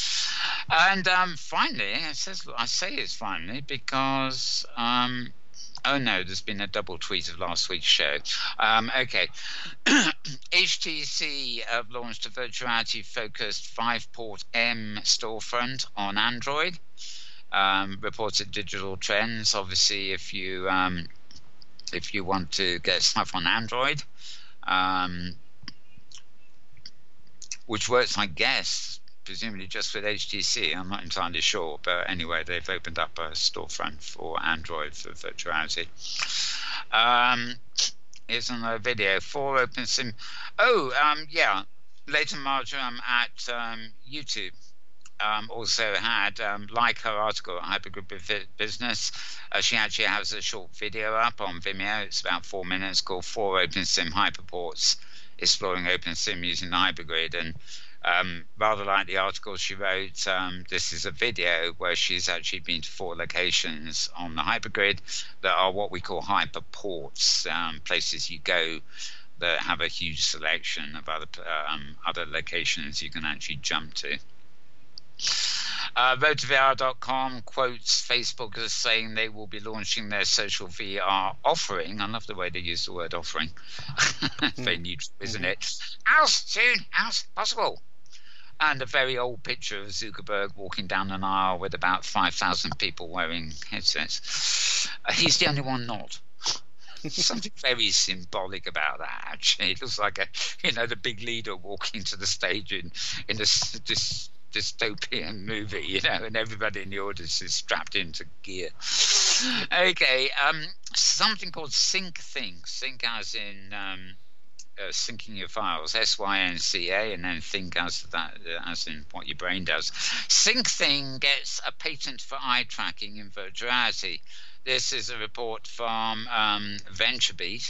And um, finally, it says, I say it's finally because um, oh no, there's been a double tweet of last week's show. Um, okay. H T C have launched a virtuality focused five port M storefront on Android. Um, reported Digital Trends. Obviously, if you um, if you want to get stuff on Android, um, which works, I guess, presumably just with H T C. I'm not entirely sure, but anyway, they've opened up a storefront for Android for virtuality. Um, here's another video for OpenSim. Oh, um, yeah, Leighton Marjoram at um, YouTube. Um, also had, um, like her article at Hypergroup Business, uh, she actually has a short video up on Vimeo. It's about four minutes, called Four OpenSim Hyperports, Exploring OpenSim Using the Hypergrid. And um, rather like the article she wrote, um, this is a video where she's actually been to four locations on the Hypergrid that are what we call hyperports, um, places you go that have a huge selection of other, um, other locations you can actually jump to. Uh, road to V R dot com quotes Facebook as saying they will be launching their social V R offering. I love the way they use the word offering. Very neutral, isn't it? As soon as possible. And a very old picture of Zuckerberg walking down an aisle with about five thousand people wearing headsets. Uh, he's the only one not. Something very symbolic about that, actually. It looks like a, you know, the big leader walking to the stage in, in this, this dystopian movie, you know, and everybody in the audience is strapped into gear. Okay, um, something called Sync Thing. Sync as in um, uh, syncing your files, S Y N C A, and then think as that, uh, as in what your brain does. Sync Thing gets a patent for eye tracking in virtuality. This is a report from um, VentureBeat.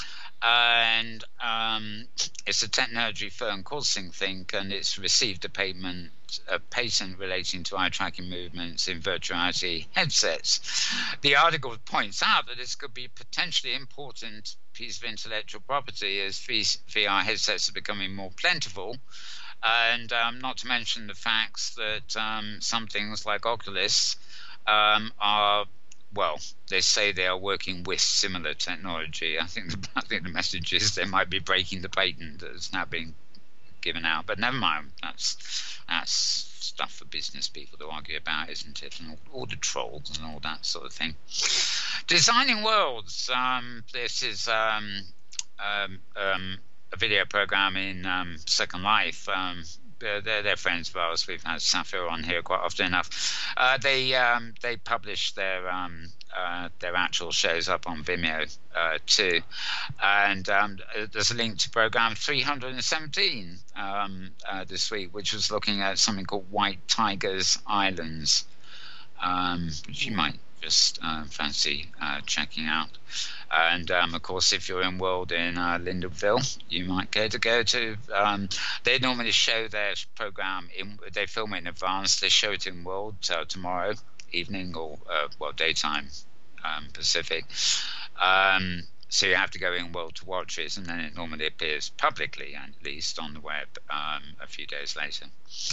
And um, it's a technology firm called SyncThink, and it's received a patent, a patent relating to eye tracking movements in virtuality headsets. The article points out that this could be a potentially important piece of intellectual property as V R headsets are becoming more plentiful, and um, not to mention the facts that um, some things like Oculus um, are, well, they say they are working with similar technology. I think the, I think the message is they might be breaking the patent that's now being given out. But never mind. That's that's stuff for business people to argue about, isn't it? And all, all the trolls and all that sort of thing. Designing Worlds. Um, this is um, um, um, a video program in um, Second Life, um, they're, they're, they're friends of ours. We've had Sapphire on here quite often enough. Uh, they um, they publish their um, uh, their actual shows up on Vimeo uh, too, and um, there's a link to program three hundred seventeen um, uh, this week, which was looking at something called White Tigers Islands, um, which you might just uh, fancy uh, checking out. And um, of course, if you're in World in uh, Lindenville, you might care to go to. Um, they normally show their program in. They film it in advance. They show it in World uh, tomorrow evening or uh, well daytime um, Pacific. Um, so you have to go in World to watch it, and then it normally appears publicly, at least on the web, um, a few days later.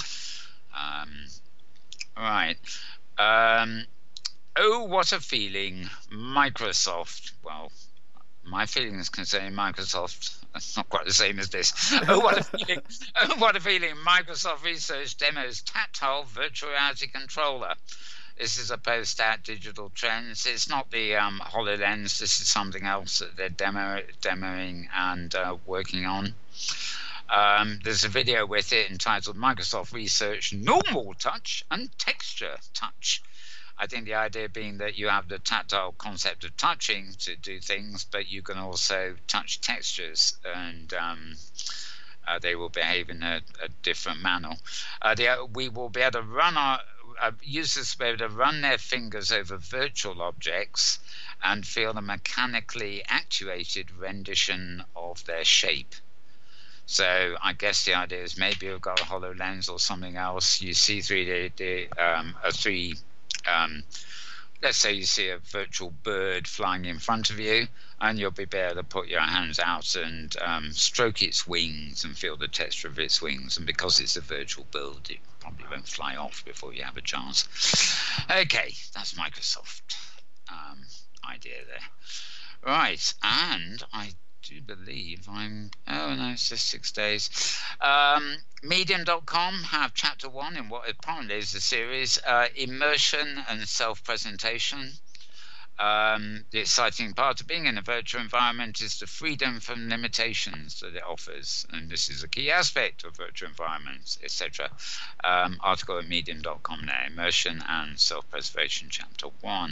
Um, right. Um, Oh, what a feeling. Microsoft. Well, my feelings concerning Microsoft are not quite the same as this. Oh, what a feeling. Oh, what a feeling. Microsoft Research demos tactile virtual reality controller. This is a post at Digital Trends. It's not the um, HoloLens. This is something else that they're demo, demoing and uh, working on. Um, there's a video with it entitled Microsoft Research Normal Touch and Texture Touch. I think the idea being that you have the tactile concept of touching to do things, but you can also touch textures, and um, uh, they will behave in a, a different manner. Uh, the, we will be able to run our uh, users will be able to run their fingers over virtual objects and feel the mechanically actuated rendition of their shape. So I guess the idea is maybe you've got a HoloLens or something else. You see three D, um, a three. Um, let's say you see a virtual bird flying in front of you, and you'll be able to put your hands out and um, stroke its wings and feel the texture of its wings. And because it's a virtual bird, it probably won't fly off before you have a chance. Okay, that's Microsoft um, idea there. Right, and I do believe I'm oh no it's just six days. um, medium dot com have chapter one in what apparently is a series, uh, immersion and self-presentation. Um, the exciting part of being in a virtual environment is the freedom from limitations that it offers, and this is a key aspect of virtual environments, etc. Um, article at medium dot com now, immersion and self-preservation chapter one.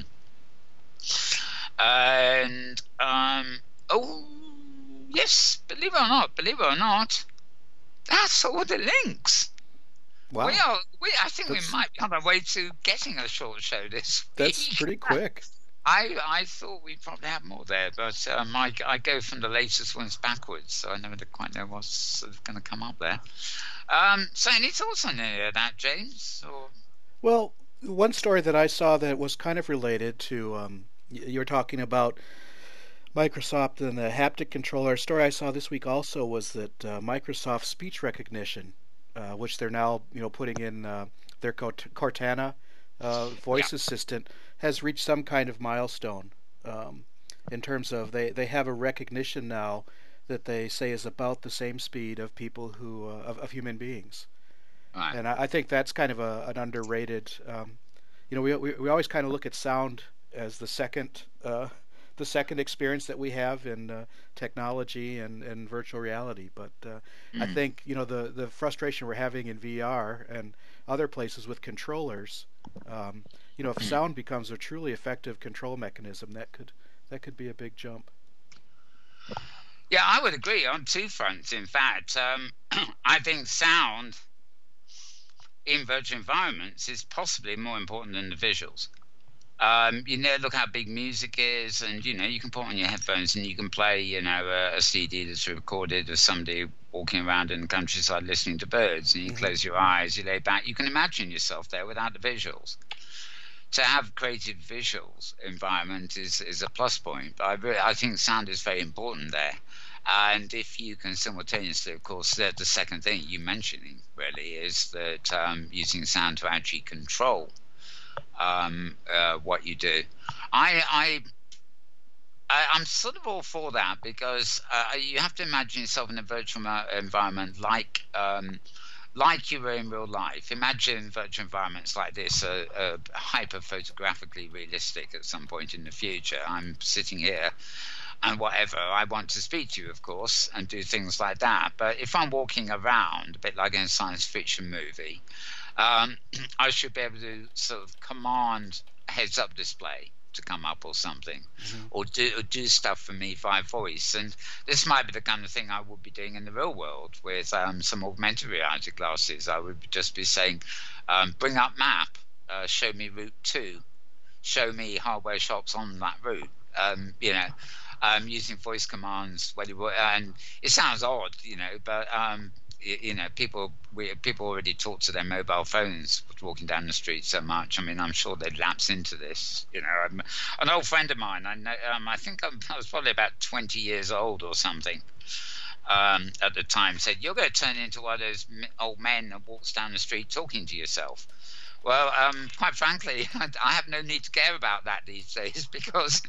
And um, oh yes, believe it or not, believe it or not, that's all the links. Wow. We are. We. I think that's, we might be on our way to getting a short show this week. That's pretty quick. I I thought we'd probably have more there, but um, I, I go from the latest ones backwards, so I never quite know what's sort of going to come up there. Um, so any thoughts on any of that, James? Or? Well, one story that I saw that was kind of related to, um, you were talking about Microsoft and the haptic controller. A story I saw this week also was that uh, Microsoft speech recognition, uh, which they're now you know putting in uh, their Cortana uh, voice yeah. assistant, has reached some kind of milestone um, in terms of they, they have a recognition now that they say is about the same speed of people who uh, of, of human beings. Right. And I, I think that's kind of a, an underrated. Um, you know, we, we we always kind of look at sound as the second. Uh, the second experience that we have in uh, technology and, and virtual reality. But uh, mm-hmm. I think, you know, the, the frustration we're having in V R and other places with controllers, um, you know, if mm-hmm. sound becomes a truly effective control mechanism, that could that could be a big jump. Yeah, I would agree on two fronts, in fact. Um, I think sound in virtual environments is possibly more important than the visuals. Um, you know, look how big music is, and you know, you can put on your headphones and you can play, you know, a, a C D that's recorded of somebody walking around in the countryside listening to birds, and you mm-hmm. close your eyes, you lay back, you can imagine yourself there without the visuals. To have creative visuals environment is, is a plus point, but I, really, I think sound is very important there. And if you can simultaneously, of course, the, the second thing you mentioning really is that um, using sound to actually control Um, uh, what you do. I, I, I, I'm sort of all for that because uh, you have to imagine yourself in a virtual environment like um, like you were in real life. Imagine virtual environments like this are, are hyper photographically realistic at some point in the future. I'm sitting here and whatever. I want to speak to you, of course, and do things like that. But if I'm walking around, a bit like in a science fiction movie, um, I should be able to sort of command a heads-up display to come up or something, mm-hmm. or do or do stuff for me via voice. And this might be the kind of thing I would be doing in the real world with um, some augmented reality glasses. I would just be saying, um, bring up map, uh, show me route two, show me hardware shops on that route, um, you know, um, using voice commands. And it sounds odd, you know, but um, you know, people we people already talk to their mobile phones walking down the street so much. I mean, I'm sure they'd lapse into this. You know, I'm, an old friend of mine, I know, um, I think I'm, I was probably about twenty years old or something um, at the time, said, "You're going to turn into one of those old men that walks down the street talking to yourself." Well, um, quite frankly, I have no need to care about that these days, because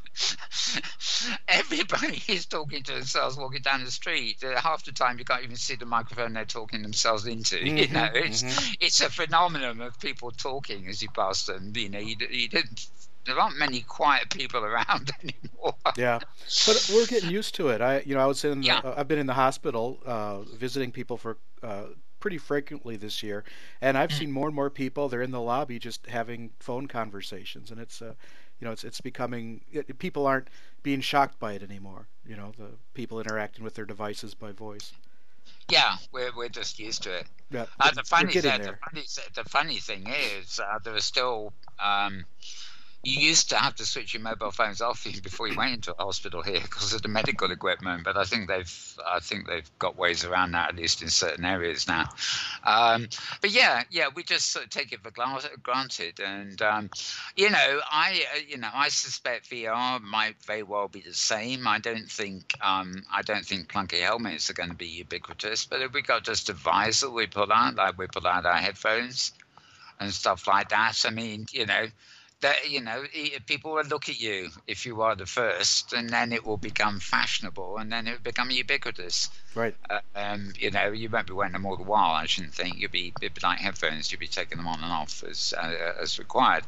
everybody is talking to themselves walking down the street. Uh, half the time you can't even see the microphone they're talking themselves into. Mm-hmm, you know, it's mm-hmm. it's a phenomenon of people talking as you pass them. You know, you, you didn't. There aren't many quiet people around anymore. Yeah, but we're getting used to it. I, you know, I was in. The, yeah. uh, I've been in the hospital uh, visiting people for. Uh, pretty frequently this year, and I've seen more and more people. They're in the lobby just having phone conversations, and it's uh, you know, it's it's becoming. It, people aren't being shocked by it anymore. You know, the people interacting with their devices by voice. Yeah, we're we're just used to it. Yeah, uh, the funny thing, the funny the funny thing is, uh, there are still. Um, You used to have to switch your mobile phones off before you went into a hospital here because of the medical equipment, but I think they've I think they've got ways around that, at least in certain areas now. Um, but yeah, yeah, we just sort of take it for granted, and um, you know, I uh, you know I suspect V R might very well be the same. I don't think um, I don't think clunky helmets are going to be ubiquitous, but if we got just a visor we pull out, like we pull out our headphones and stuff like that, I mean, you know. That, you know, people will look at you if you are the first, and then it will become fashionable, and then it will become ubiquitous. Right. Uh, um, you know, you won't be wearing them all the while, I shouldn't think. You'll be, it'll be like headphones. You'll be taking them on and off as uh, as required.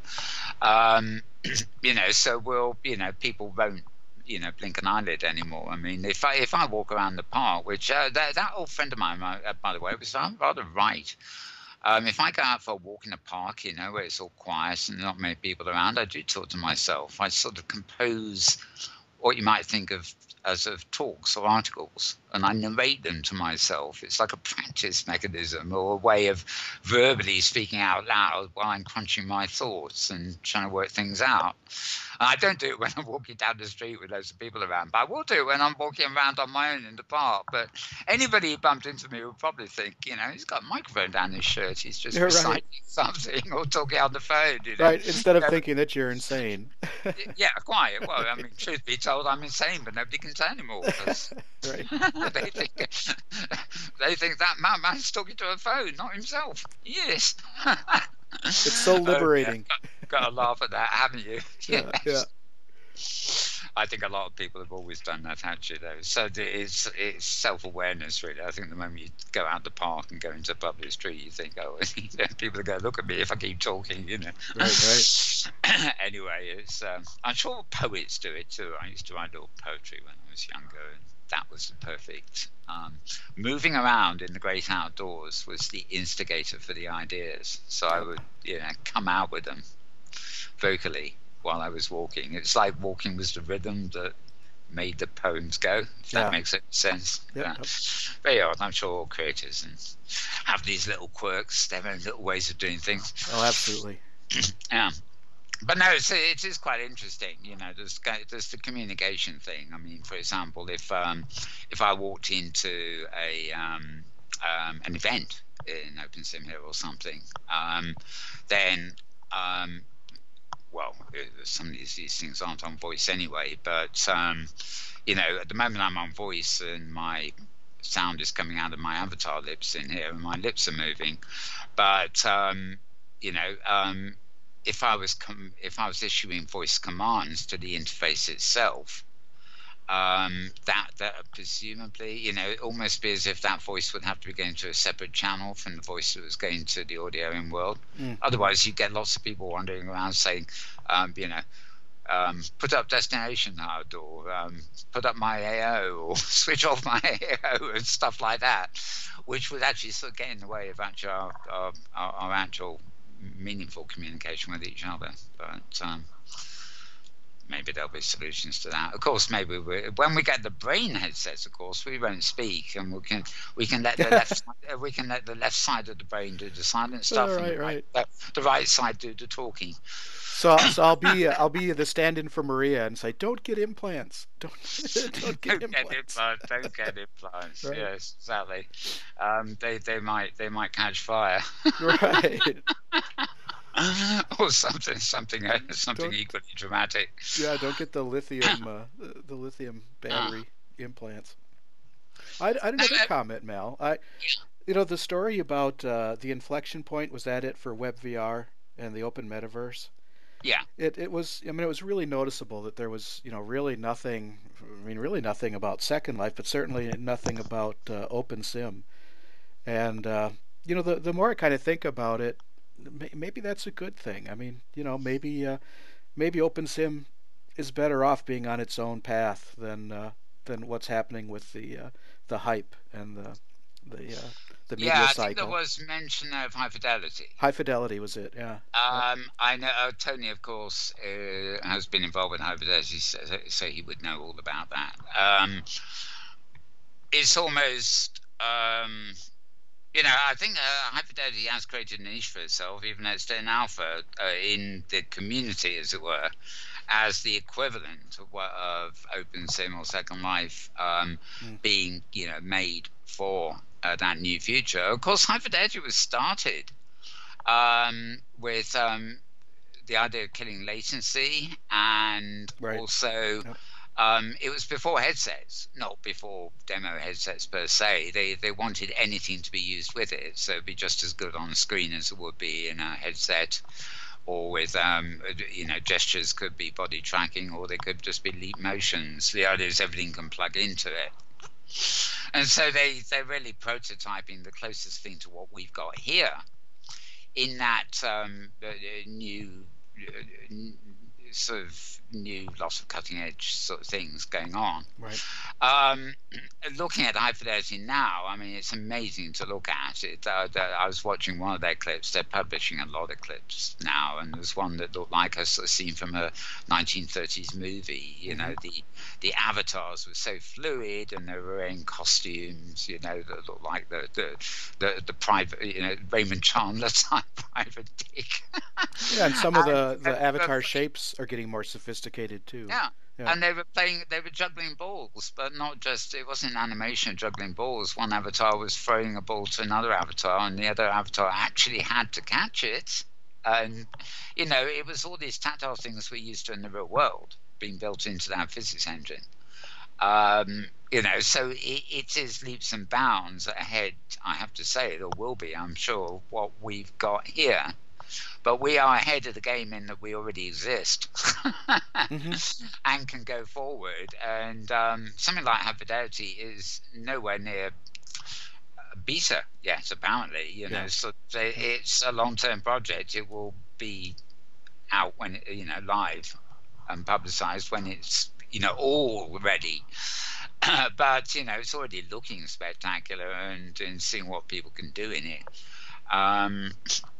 Um, you know, so we'll, you know, people won't, you know, blink an eyelid anymore. I mean, if I if I walk around the park, which uh, that, that old friend of mine, uh, by the way, was rather right. Um, if I go out for a walk in a park, you know, where it's all quiet and not many people around, I do talk to myself. I sort of compose what you might think of as of talks or articles, and I narrate them to myself. It's like a practice mechanism, or a way of verbally speaking out loud while I'm crunching my thoughts and trying to work things out. And I don't do it when I'm walking down the street with loads of people around, but I will do it when I'm walking around on my own in the park. But anybody who bumped into me would probably think, you know, he's got a microphone down his shirt. He's just You're reciting right. something or talking on the phone. You know? Right, instead of you know, thinking that you're insane. Yeah, quite. Well, I mean, truth be told, I'm insane, but nobody can tell anymore. Right. they think they think that man, man's talking to a phone, not himself. Yes. It's so liberating. Oh, yeah. got, got to laugh at that, haven't you? Yeah, yes. yeah. I think a lot of people have always done that, actually, though. So it's it's self-awareness, really. I think the moment you go out the park and go into a public street, you think, oh, you know, people are going to look at me if I keep talking, you know. Right, right. Anyway, it's um, I'm sure poets do it too. I used to write a little poetry when I was younger, and that was the perfect. Um, moving around in the great outdoors was the instigator for the ideas. So I would, you know, come out with them vocally while I was walking. It's like walking was the rhythm that made the poems go, if that yeah. makes sense. Yep. Yeah. Very odd. I'm sure all creators and have these little quirks, their own little ways of doing things. Oh, absolutely. Yeah. But no, it's, it is quite interesting. You know, there's there's the communication thing. I mean, for example, if um, if I walked into a um, um, an event in OpenSim here or something, um, then um, well, some of these, these things aren't on voice anyway. But um, you know, at the moment I'm on voice and my sound is coming out of my avatar lips in here, and my lips are moving. But um, you know. Um, If I was com- if I was issuing voice commands to the interface itself, um, that that presumably, you know, it almost be as if that voice would have to be going to a separate channel from the voice that was going to the audio Inworld. Mm. Otherwise, you get lots of people wandering around saying, um, you know, um, put up destination H U D or um, put up my A O or switch off my A O and stuff like that, which would actually sort of get in the way of actual our, our, our, our actual meaningful communication with each other. But um, maybe there'll be solutions to that. Of course, maybe we, when we get the brain headsets, of course, we won't speak, and we can we can let the left side, we can let the left side of the brain do the silent stuff, oh, and right, the right, right. the right side do the talking. So, so I'll be I'll be the stand-in for Maria and say, don't get implants. Don't don't get don't implants. Get implants. Don't get implants. Right. Yes, exactly. Um, they they might they might catch fire. Right. Or something something something Don't, equally dramatic. Yeah, don't get the lithium uh, the, the lithium battery uh. implants. I, I had another comment, Mel. I, you know, the story about uh, the inflection point, was that it for WebVR and the open metaverse? Yeah. It it was. I mean, it was really noticeable that there was, you know, really nothing. I mean, really nothing about Second Life, but certainly nothing about uh, OpenSim. And uh, you know, the the more I kind of think about it, maybe that's a good thing. I mean, you know, maybe uh, maybe OpenSim is better off being on its own path than uh, than what's happening with the uh, the hype and the the uh, the media yeah, I cycle. think there was mention of High Fidelity. High Fidelity was it? Yeah. Um, I know uh, Tony, of course, uh, has been involved with High Fidelity, so, so he would know all about that. Um, it's almost. Um, You know, I think uh, High Fidelity has created a niche for itself, even though it's still in alpha, uh, in the community, as it were, as the equivalent of, of OpenSim or Second Life um, mm. being, you know, made for uh, that new future. Of course, High Fidelity was started um, with um, the idea of killing latency, and right. also. Yep. Um, it was before headsets, not before demo headsets per se. They they wanted anything to be used with it, so it'd be just as good on the screen as it would be in a headset, or with um, you know, gestures could be body tracking, or they could just be leap motions. The idea is everything can plug into it, and so they they're really prototyping the closest thing to what we've got here, in that um, new. sort of new, lots of cutting edge sort of things going on. Right. Um, looking at High Fidelity now, I mean, it's amazing to look at. It, uh, I was watching one of their clips. They're publishing a lot of clips now, and there's one that looked like a sort of scene from a nineteen thirties movie. You mm-hmm. know, the the avatars were so fluid, and they were wearing costumes, you know, that looked like the the the, the private, you know, Raymond Chandler type private dick. Yeah, and some of the the and, avatar uh, shapes are getting more sophisticated too. Yeah. Yeah. And they were playing, they were juggling balls, but not just, it wasn't animation juggling balls. One avatar was throwing a ball to another avatar, and the other avatar actually had to catch it. And, you know, it was all these tactile things we're used to in the real world being built into that physics engine. Um, you know, so it, it is leaps and bounds ahead, I have to say. There will be, I'm sure, what we've got here. But we are ahead of the game in that we already exist mm-hmm. and can go forward. And um, something like High Fidelity is nowhere near beta yet, apparently. You know, yeah. so it's a long-term project. It will be out when it, you know, live and publicized when it's, you know, all ready. But you know, it's already looking spectacular, and, and seeing what people can do in it. Um,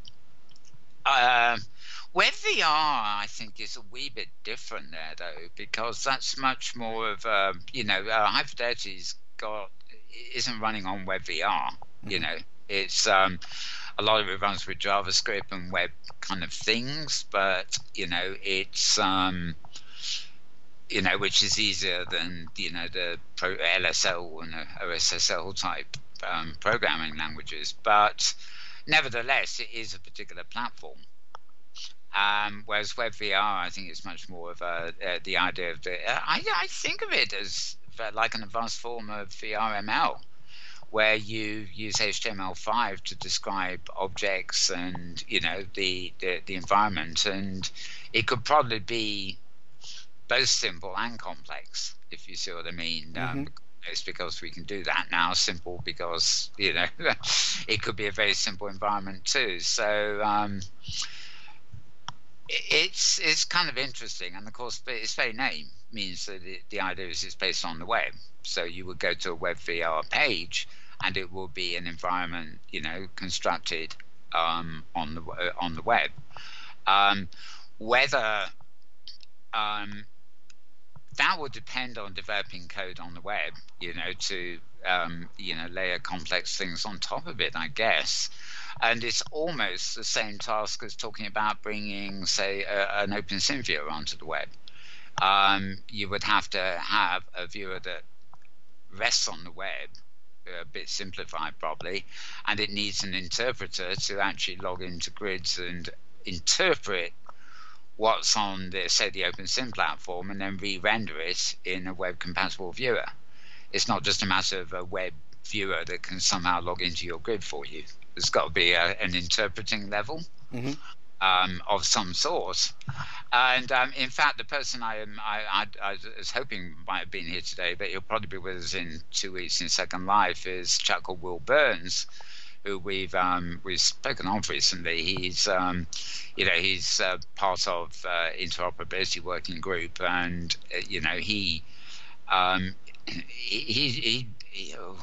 Uh, Web V R, I think, is a wee bit different there, though, because that's much more of a, you know, uh, High Fidelity's got, isn't running on Web V R, you know. It's, um, a lot of it runs with JavaScript and web kind of things, but, you know, it's, um, you know, which is easier than, you know, the Pro L S L and the O S S L type um, programming languages, but nevertheless, it is a particular platform. Um, whereas Web V R, I think, is much more of a, uh, the idea of the. Uh, I, I think of it as like an advanced form of V R M L, where you use H T M L five to describe objects and, you know, the, the, the environment, and it could probably be both simple and complex, if you see what I mean. Mm-hmm. Um, It's because we can do that now. Simple because, you know, it could be a very simple environment too. So um, it's it's kind of interesting, and of course, its very name means that it, the idea is it's based on the web. So you would go to a web V R page, and it will be an environment, you know, constructed um, on the uh, on the web. Um, whether um, that will depend on developing code on the web, you know, to um, you know layer complex things on top of it, I guess. And it's almost the same task as talking about bringing, say, a, an OpenSim viewer onto the web. Um, you would have to have a viewer that rests on the web, a bit simplified probably, and it needs an interpreter to actually log into grids and interpret what's on the, say, the OpenSim platform, and then re-render it in a web-compatible viewer. It's not just a matter of a web viewer that can somehow log into your grid for you. There's got to be a, an interpreting level mm-hmm. um, of some sort. And um, in fact, the person I am, I, I, I was hoping might have been here today, but he'll probably be with us in two weeks in Second Life, is a chap called Will Burns, who we've um, we've spoken of recently. He's um, you know he's uh, part of uh, interoperability working group, and uh, you know he um, he he. he, he oh,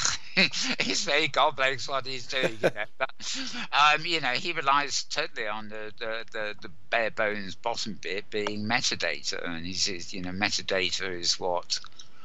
he's very complex what he's doing, you know. But um, you know, he relies totally on the, the, the, the bare bones bottom bit being metadata, and he says, you know, metadata is what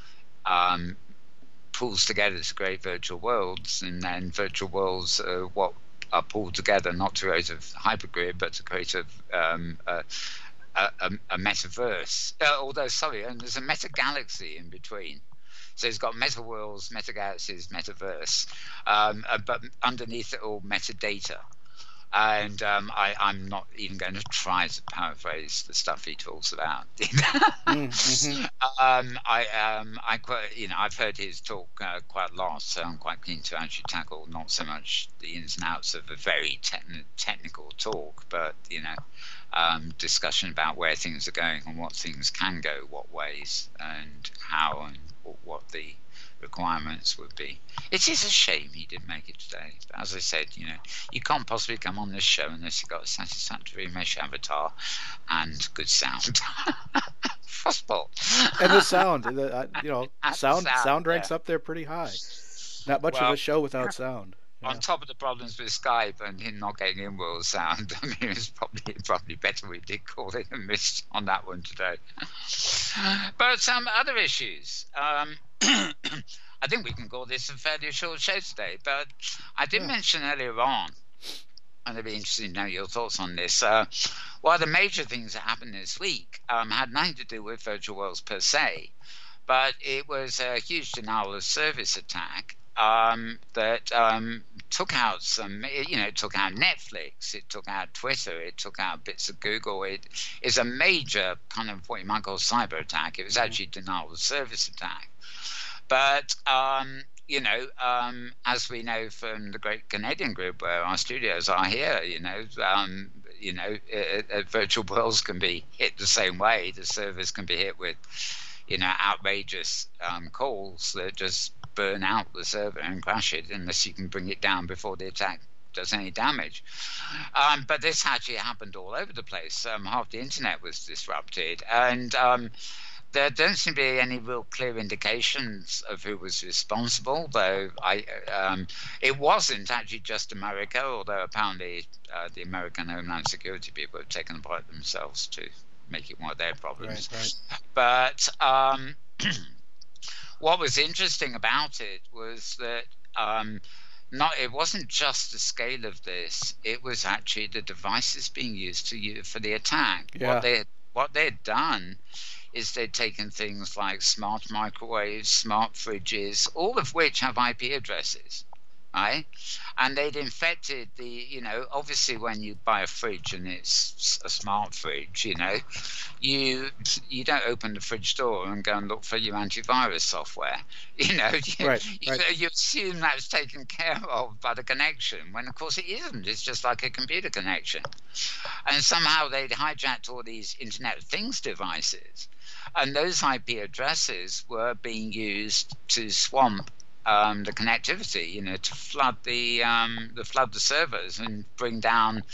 um, pulls together to create virtual worlds, and then virtual worlds are what are pulled together not to create a hypergrid, but to create a um, a, a, a metaverse. Uh, although, sorry, and there's a meta galaxy in between. So it's got Metaworlds, Metagalaxies, Metaverse, um, uh, but underneath it all metadata. And um, I, I'm not even going to try to paraphrase the stuff he talks about. mm-hmm. um, I, um, I quite, you know, I've heard his talk uh, quite a lot, so I'm quite keen to actually tackle not so much the ins and outs of a very techn- technical talk, but you know, um, discussion about where things are going and what things can go, what ways, and how, and what the requirements would be. It is a shame he didn't make it today. But as I said, you know, you can't possibly come on this show unless you've got a satisfactory mesh avatar and good sound. Possible. And the sound, the, uh, you know, sound sound, sound ranks yeah. up there pretty high. Not much well, of a show without sound. Yeah. On top of the problems with Skype and him not getting Inworld sound, I mean, it's probably probably better we did call it a miss on that one today. But some other issues. Um, I think we can call this a fairly short show today. But I did yeah. mention earlier on, and I'd be interested to know your thoughts on this. Uh, one of the major things that happened this week um, had nothing to do with virtual worlds per se, but it was a huge denial of service attack. Um, that um, took out some, you know, it took out Netflix, it took out Twitter, it took out bits of Google. It is a major kind of what you might call cyber attack. It was actually denial of service attack. But, um, you know, um, as we know from the great Canadian group where our studios are here, you know, um, you know, it, it, virtual worlds can be hit the same way. The servers can be hit with, you know, outrageous um, calls that just burn out the server and crash it unless you can bring it down before the attack does any damage. Um, but this actually happened all over the place. Um, half the internet was disrupted, and um, there don't seem to be any real clear indications of who was responsible, though I, um, it wasn't actually just America, although apparently uh, the American Homeland Security people have taken upon it themselves to make it one of their problems. Right, right. But um, what was interesting about it was that um, not it wasn't just the scale of this; it was actually the devices being used to use for the attack. Yeah. What they what they had done is they'd taken things like smart microwaves, smart fridges, all of which have I P addresses, right? And they'd infected the, you know, obviously when you buy a fridge and it's a smart fridge, you know, you you don't open the fridge door and go and look for your antivirus software. You know, you, right, you, right. you assume that's taken care of by the connection, when of course it isn't. It's just like a computer connection. And somehow they'd hijacked all these Internet of Things devices, and those I P addresses were being used to swamp Um, the connectivity, you know, to flood the um, the flood the servers and bring down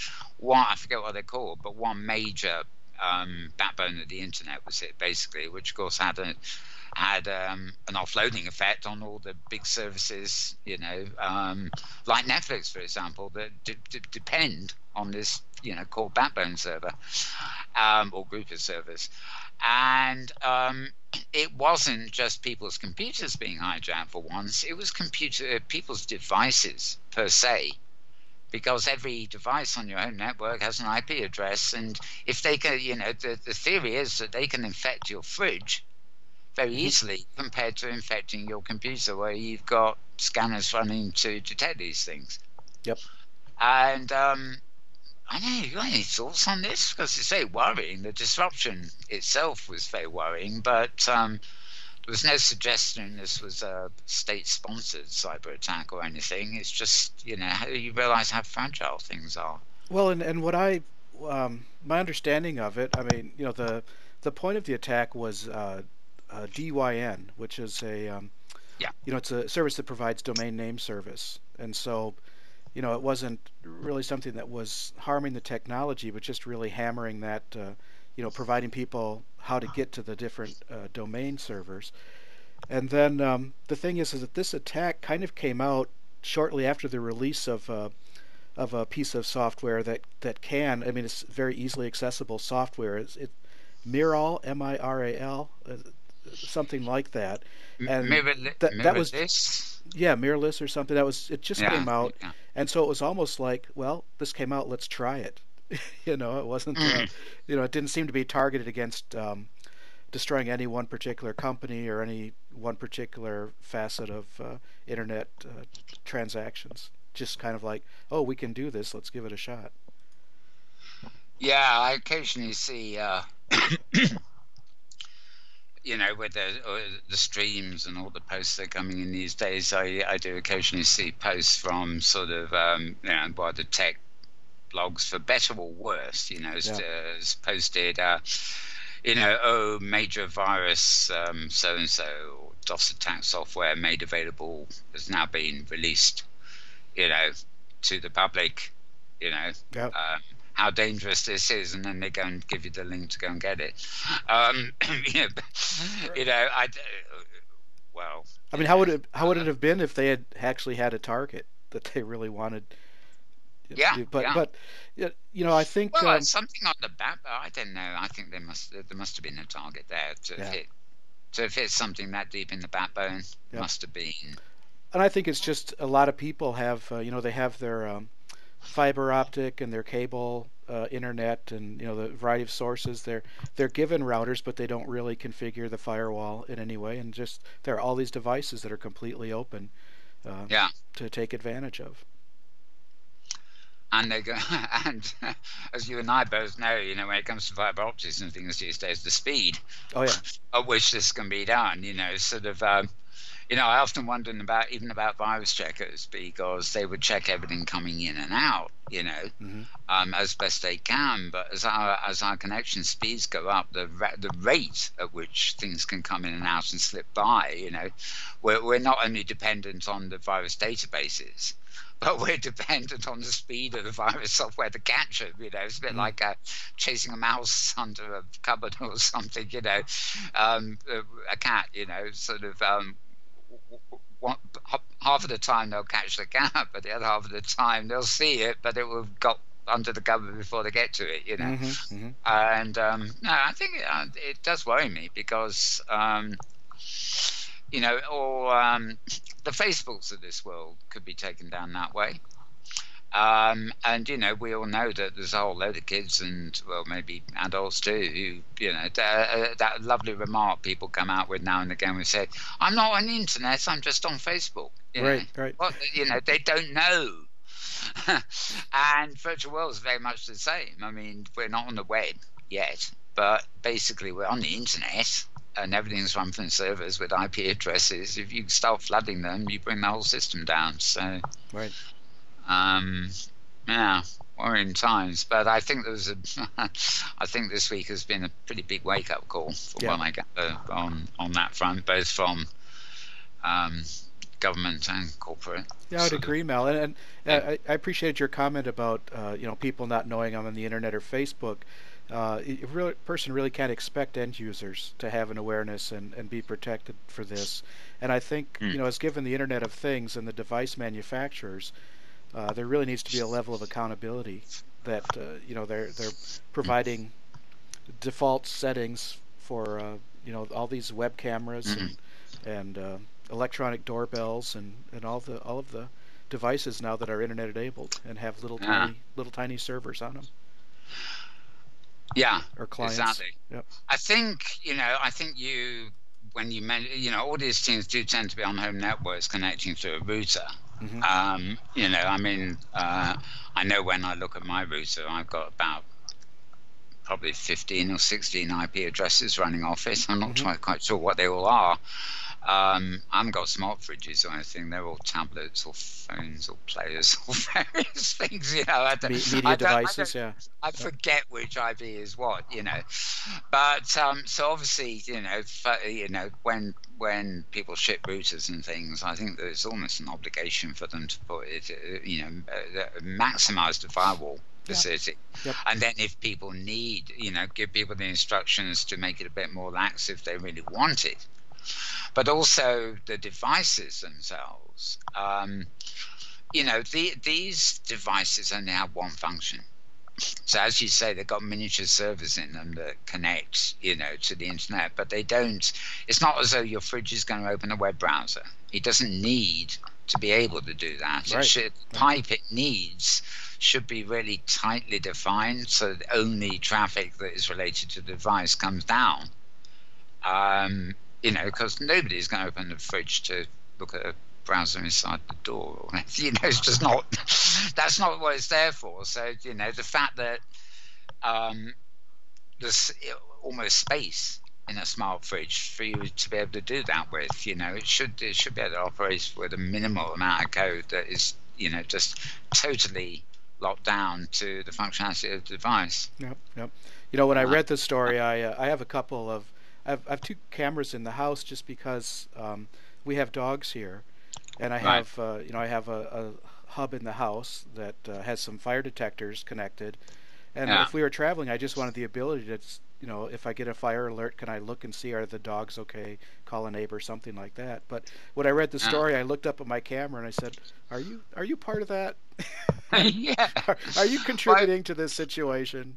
one, I forget what they're called, but one major um, backbone of the internet was it basically, which of course had a had um, an offloading effect on all the big services, you know, um, like Netflix, for example, that d- d- depend on this, you know, core backbone server um, or group of servers. And um, it wasn't just people's computers being hijacked for once; it was computer people's devices per se, because every device on your own network has an I P address, and if they can, you know, the, the theory is that they can infect your fridge very Hmm. easily compared to infecting your computer where you've got scanners running to detect these things. Yep. And um, I don't know, you got any thoughts on this? Because it's very worrying. The disruption itself was very worrying, but um, there was no suggestion this was a state-sponsored cyber attack or anything. It's just, you know, how you realize how fragile things are. Well, and and what I um, my understanding of it, I mean, you know, the the point of the attack was uh, uh, D Y N, which is a um, Yeah. you know, it's a service that provides domain name service, and so you know, it wasn't really something that was harming the technology, but just really hammering that, uh, you know, providing people how to get to the different uh, domain servers. And then um, the thing is, is that this attack kind of came out shortly after the release of uh, of a piece of software that that can, I mean, it's very easily accessible software. It's it Miral, M I R A L, uh, something like that, and Mirror, that that mirror was this? yeah, Mirrorless or something. That was it. Just Yeah. came out, Yeah. and so it was almost like, well, this came out, let's try it. you know, it wasn't, uh, Mm. you know, it didn't seem to be targeted against um, destroying any one particular company or any one particular facet of uh, internet uh, transactions. Just kind of like, oh, we can do this. Let's give it a shot. Yeah, I occasionally see, uh, you know, with the uh, the streams and all the posts that are coming in these days, I, I do occasionally see posts from sort of, um, you know, by the tech blogs, for better or worse, you know, as, Yeah. as posted, uh, you know, oh, major virus, um, so and so, or DOS attack software made available has now been released, you know, to the public, you know, Yeah. um, how dangerous this is, and then they go and give you the link to go and get it. Um, you know, you know, I, well, I you mean, know, how would it how would uh, it have been if they had actually had a target that they really wanted? yeah, But yeah. but you know, I think Well, uh, um, something on the back, I don't know. I think there must there must have been a target there to have yeah, hit to have hit something that deep in the backbone. yeah. Must have been. And I think it's just a lot of people have, uh, you know, they have their um, fiber optic and their cable uh, internet, and you know the variety of sources. They're they're given routers, but they don't really configure the firewall in any way, and just there are all these devices that are completely open uh, Yeah, to take advantage of. and they go, and as you and I both know, you know, when it comes to fiber optics and things these days, the speed Oh yeah, at which this can be done, you know, sort of. Um, You know, I often wondered about even about virus checkers, because they would check everything coming in and out, you know, hmm um, as best they can. But as our as our connection speeds go up, the ra- the rate at which things can come in and out and slip by, you know, we're we're not only dependent on the virus databases, but we're dependent on the speed of the virus software to catch it. You know, it's a bit hmm like uh, chasing a mouse under a cupboard or something. You know, um, a, a cat. You know, sort of. Um, one, half of the time they'll catch the cat, but the other half of the time they'll see it, but it will have got under the cupboard before they get to it, you know. hmm hmm And um, no, I think it, uh, it does worry me, because um, you know, or um, the Facebooks of this world could be taken down that way. Um, and you know, we all know that there's a whole load of kids, and well, maybe adults too, who, you know, that, that lovely remark people come out with now and again. We say, "I'm not on the internet. I'm just on Facebook." You know, Right, right. what? You know, they don't know. And virtual world is very much the same. I mean, we're not on the web yet, but basically we're on the internet, and everything's run from servers with I P addresses. If you start flooding them, you bring the whole system down. So. Right. Um, yeah, worrying times. But I think there was a. I think this week has been a pretty big wake-up call from Yeah. what I gather on on that front, both from um, government and corporate. Yeah, I'd Sort of. agree, Mel. And, and Yeah. uh, I, I appreciated your comment about uh, you know people not knowing I'm on the internet or Facebook. Uh, a real person really can't expect end users to have an awareness and, and be protected for this. And I think Mm. you know, as given the Internet of Things and the device manufacturers, uh, there really needs to be a level of accountability that uh, you know they're they're providing default settings for uh, you know all these web cameras Mm. and and uh, electronic doorbells and, and all the all of the devices now that are internet enabled and have little Yeah. tiny little tiny servers on them Yeah. or clients. Exactly. Yep. I think you know. I think you when you men- you know all these things do tend to be on home networks connecting to a router. Hmm. Um, you know, I mean, uh, I know when I look at my router, I've got about probably fifteen or sixteen I P addresses running off it. I'm not Hmm. quite, quite sure what they all are. Um, I haven't got smart fridges or anything. They're all tablets or phones or players or various things. You know, I don't, Me- media I don't, I devices. don't, Yeah. I Yep. forget which I P is what. You know, but um, so obviously, you know, f- you know, when when people ship routers and things, I think there's almost an obligation for them to put it, uh, you know, uh, maximize the firewall Yeah. facility. Yep. And then if people need, you know, give people the instructions to make it a bit more lax if they really want it. But also the devices themselves. Um, you know, the, these devices only have one function. So as you say, they've got miniature servers in them that connect, you know, to the internet, but they don't. It's not as though your fridge is going to open a web browser. It doesn't need to be able to do that. It Right. should, the pipe it needs should be really tightly defined so that only traffic that is related to the device comes down. Um, you know, because nobody's going to open the fridge to look at a browser inside the door. You know, it's just not. That's not what it's there for. So you know, the fact that um, there's almost space in a smart fridge for you to be able to do that with, you know, it should it should be able to operate with a minimal amount of code that is, you know, just totally locked down to the functionality of the device. Yep. Yep. You know, when I Uh, read this story, I uh, I have a couple of I have, I have two cameras in the house just because um, we have dogs here, and I right. have uh, you know I have a, a hub in the house that uh, has some fire detectors connected, and Yeah. if we were traveling, I just wanted the ability to s- you know if I get a fire alert, can I look and see are the dogs okay? Call a neighbor, something like that. But when I read the Yeah. story, I looked up at my camera and I said, "Are you are you part of that? Yeah. are, are you Well, contributing to this situation?"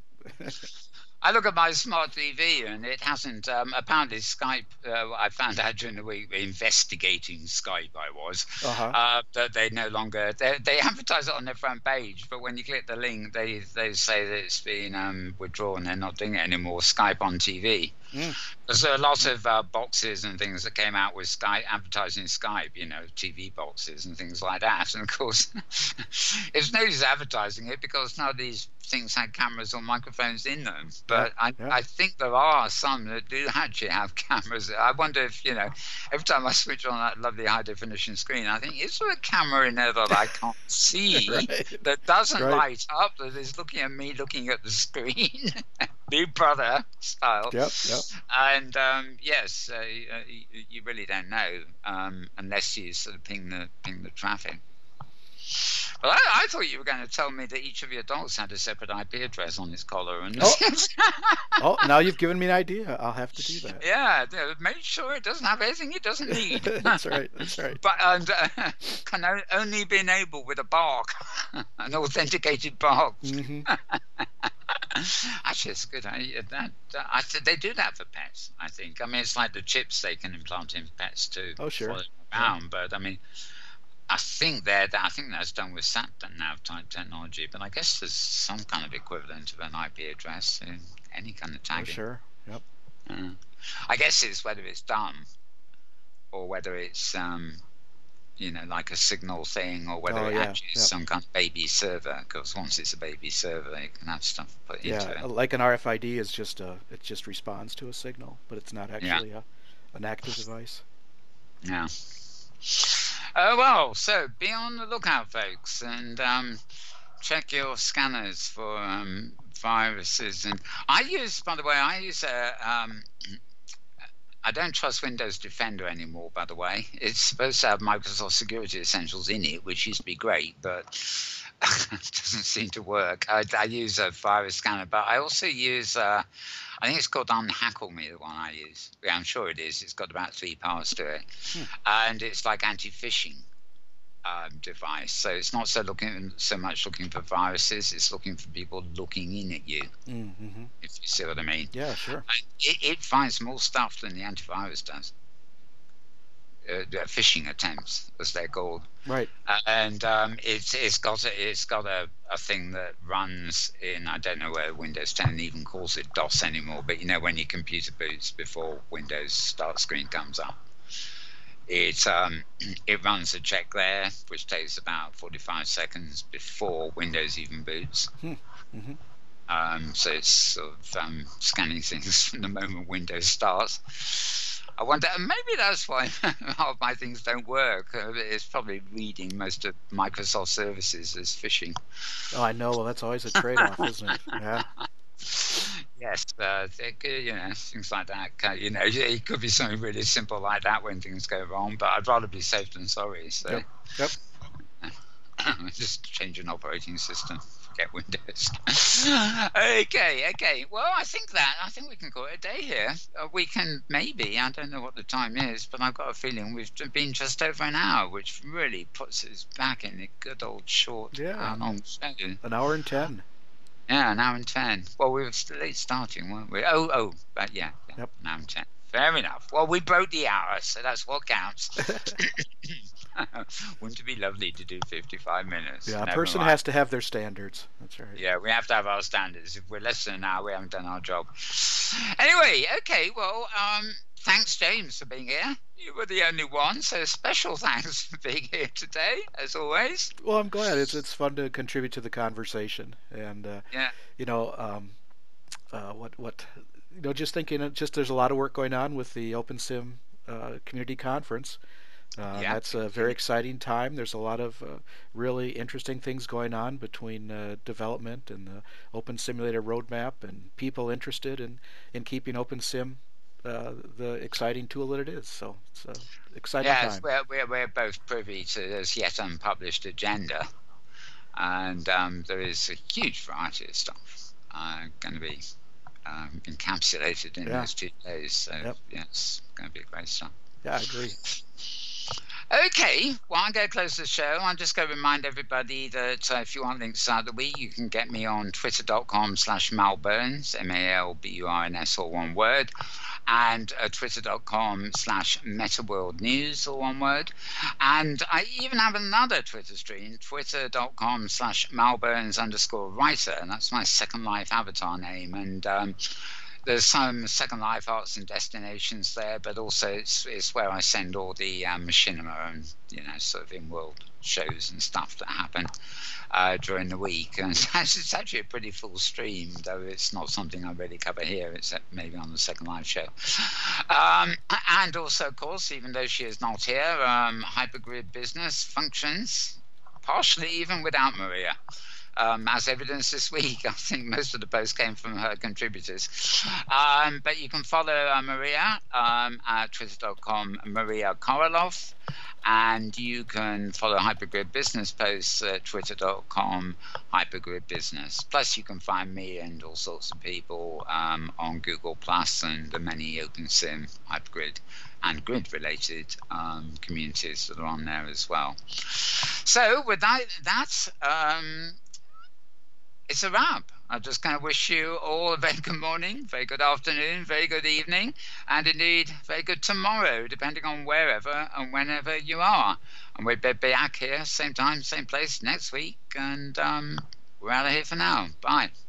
I look at my smart T V and it hasn't. Um, apparently, Skype. Uh, I found out during the week investigating Skype. I was Uh huh. uh, that they no longer they, they advertise it on their front page, but when you click the link, they they say that it's been um, withdrawn. They're not doing it anymore. Skype on T V. Mm. There's a lot of uh, boxes and things that came out with Skype advertising Skype, you know, T V boxes and things like that. And of course, it's no use advertising it because none of these things had cameras or microphones in them. Yeah. But I, Yeah. I think there are some that do actually have cameras. I wonder if, you know, every time I switch on that lovely high definition screen, I think, is there a camera in there that I can't see Right. that doesn't Right. light up, that is looking at me looking at the screen? Big Brother style. Yep. Yep. And um, yes, uh, you, you really don't know um, unless you sort of ping the ping the traffic. Well, I, I thought you were going to tell me that each of your dogs had a separate I P address on its collar. And Oh. Oh, now you've given me an idea. I'll have to do that. yeah, make sure it doesn't have anything it doesn't need. That's right. That's right. But and uh, can o- only be enabled with a bark, an authenticated bark. Hmm. Actually, it's good. I, that, that, I th- they do that for pets, I think. I mean, it's like the chips they can implant in pets to Oh, sure. follow them around. But I mean, I think they're, I think that's done with sat nav type technology. But I guess there's some kind of equivalent of an I P address in any kind of Oh, tagging. sure. Yep. Uh, I guess it's whether it's dumb or whether it's um, you know, like a signal thing, or whether Oh, it yeah. actually is Yep. some kind of baby server. Because once it's a baby server, you can have stuff put into Yeah. it. Like an R F I D is just a, it just responds to a signal, but it's not actually a, an active device. Yeah. Uh, well, so be on the lookout, folks, and um, check your scanners for um, viruses. And I use, by the way, I use a, um, I don't trust Windows Defender anymore, by the way. It's supposed to have Microsoft Security Essentials in it, which used to be great, but it doesn't seem to work. I, I use a virus scanner, but I also use, uh, I think it's called Unhackle Me, the one I use. Yeah, I'm sure it is. It's got about three powers to it. Hmm. And it's like anti-phishing. Um, device, so it's not so looking so much looking for viruses. It's looking for people looking in at you. Mm-hmm. If you see what I mean. Yeah, sure. And it, it finds more stuff than the antivirus does. Uh, phishing attempts, as they're called. Right. Uh, and um, it's it's got a, it's got a, a thing that runs in, I don't know where Windows ten even calls it DOS anymore, but you know when your computer boots before Windows start screen comes up. It um, it runs a check there, which takes about forty-five seconds before Windows even boots. Mm-hmm. Um, so it's sort of um, scanning things from the moment Windows starts. I wonder, maybe that's why half of my things don't work. It's probably reading most of Microsoft services as phishing. Oh, I know. Well, that's always a trade-off, isn't it? Yeah. Yes, uh, you know, things like that. You know, it could be something really simple like that when things go wrong, but I'd rather be safe than sorry. So, yep. Yep. Just change an operating system. Forget Windows. okay, okay. Well, I think that I think we can call it a day here. Uh, we can maybe. I don't know what the time is, but I've got a feeling we've been just over an hour, which really puts us back in the good old short, yeah, long show. An hour and ten. Yeah, an hour and ten. Well, we were late starting, weren't we? Oh, oh, but yeah, yeah yep. An hour and ten. Fair enough. Well, we broke the hour, so that's what counts. Wouldn't it be lovely to do fifty-five minutes? Yeah, a Never person mind. has to have their standards. That's right. Yeah, we have to have our standards. If we're less than an hour, we haven't done our job. Anyway, okay, well, um, thanks, James, for being here. You were the only one, so special thanks for being here today, as always. Well, I'm glad. It's it's fun to contribute to the conversation, and uh, yeah, you know, um, uh, what what you know, just thinking, just there's a lot of work going on with the OpenSim uh, community conference. Uh, yeah. That's a very exciting time. There's a lot of uh, really interesting things going on between uh, development and the Open Simulator roadmap and people interested in, in keeping OpenSim uh, the exciting tool that it is. So it's an exciting yes, time. Yes, we're, we're, we're both privy to this yet unpublished agenda. And um, there is a huge variety of stuff uh, going to be um, encapsulated in yeah. those two days. So, yep. yeah, it's going to be great stuff. Yeah, I agree. Okay, well, I'm going to close the show. I'm just going to remind everybody that uh, if you want links out of the week, you can get me on twitter.com slash malburns, M A L B U R N S, all one word, and uh, twitter.com slash metaworld news, all one word. And I even have another Twitter stream, twitter.com slash malburns underscore writer, and that's my Second Life avatar name. And um, there's some Second Life arts and destinations there, but also it's, it's where I send all the um, machinima and, you know, sort of in-world shows and stuff that happen uh, during the week. And it's actually a pretty full stream, though it's not something I really cover here, except maybe on the Second Life show. Um, and also, of course, even though she is not here, um, Hypergrid Business functions, partially even without Maria. Um, as evidence this week. I think most of the posts came from her contributors. Um, but you can follow uh, Maria um, at twitter.com Maria Korolov, and you can follow Hypergrid Business posts at twitter.com Hypergrid Business. Plus, you can find me and all sorts of people um, on Google Plus and the many OpenSim, Hypergrid, and grid-related um, communities that are on there as well. So, with that, that um, it's a wrap. I'm just going to wish you all a very good morning, very good afternoon, very good evening, and indeed very good tomorrow, depending on wherever and whenever you are. And we'll be back here, same time, same place next week, and um, we're out of here for now. Bye.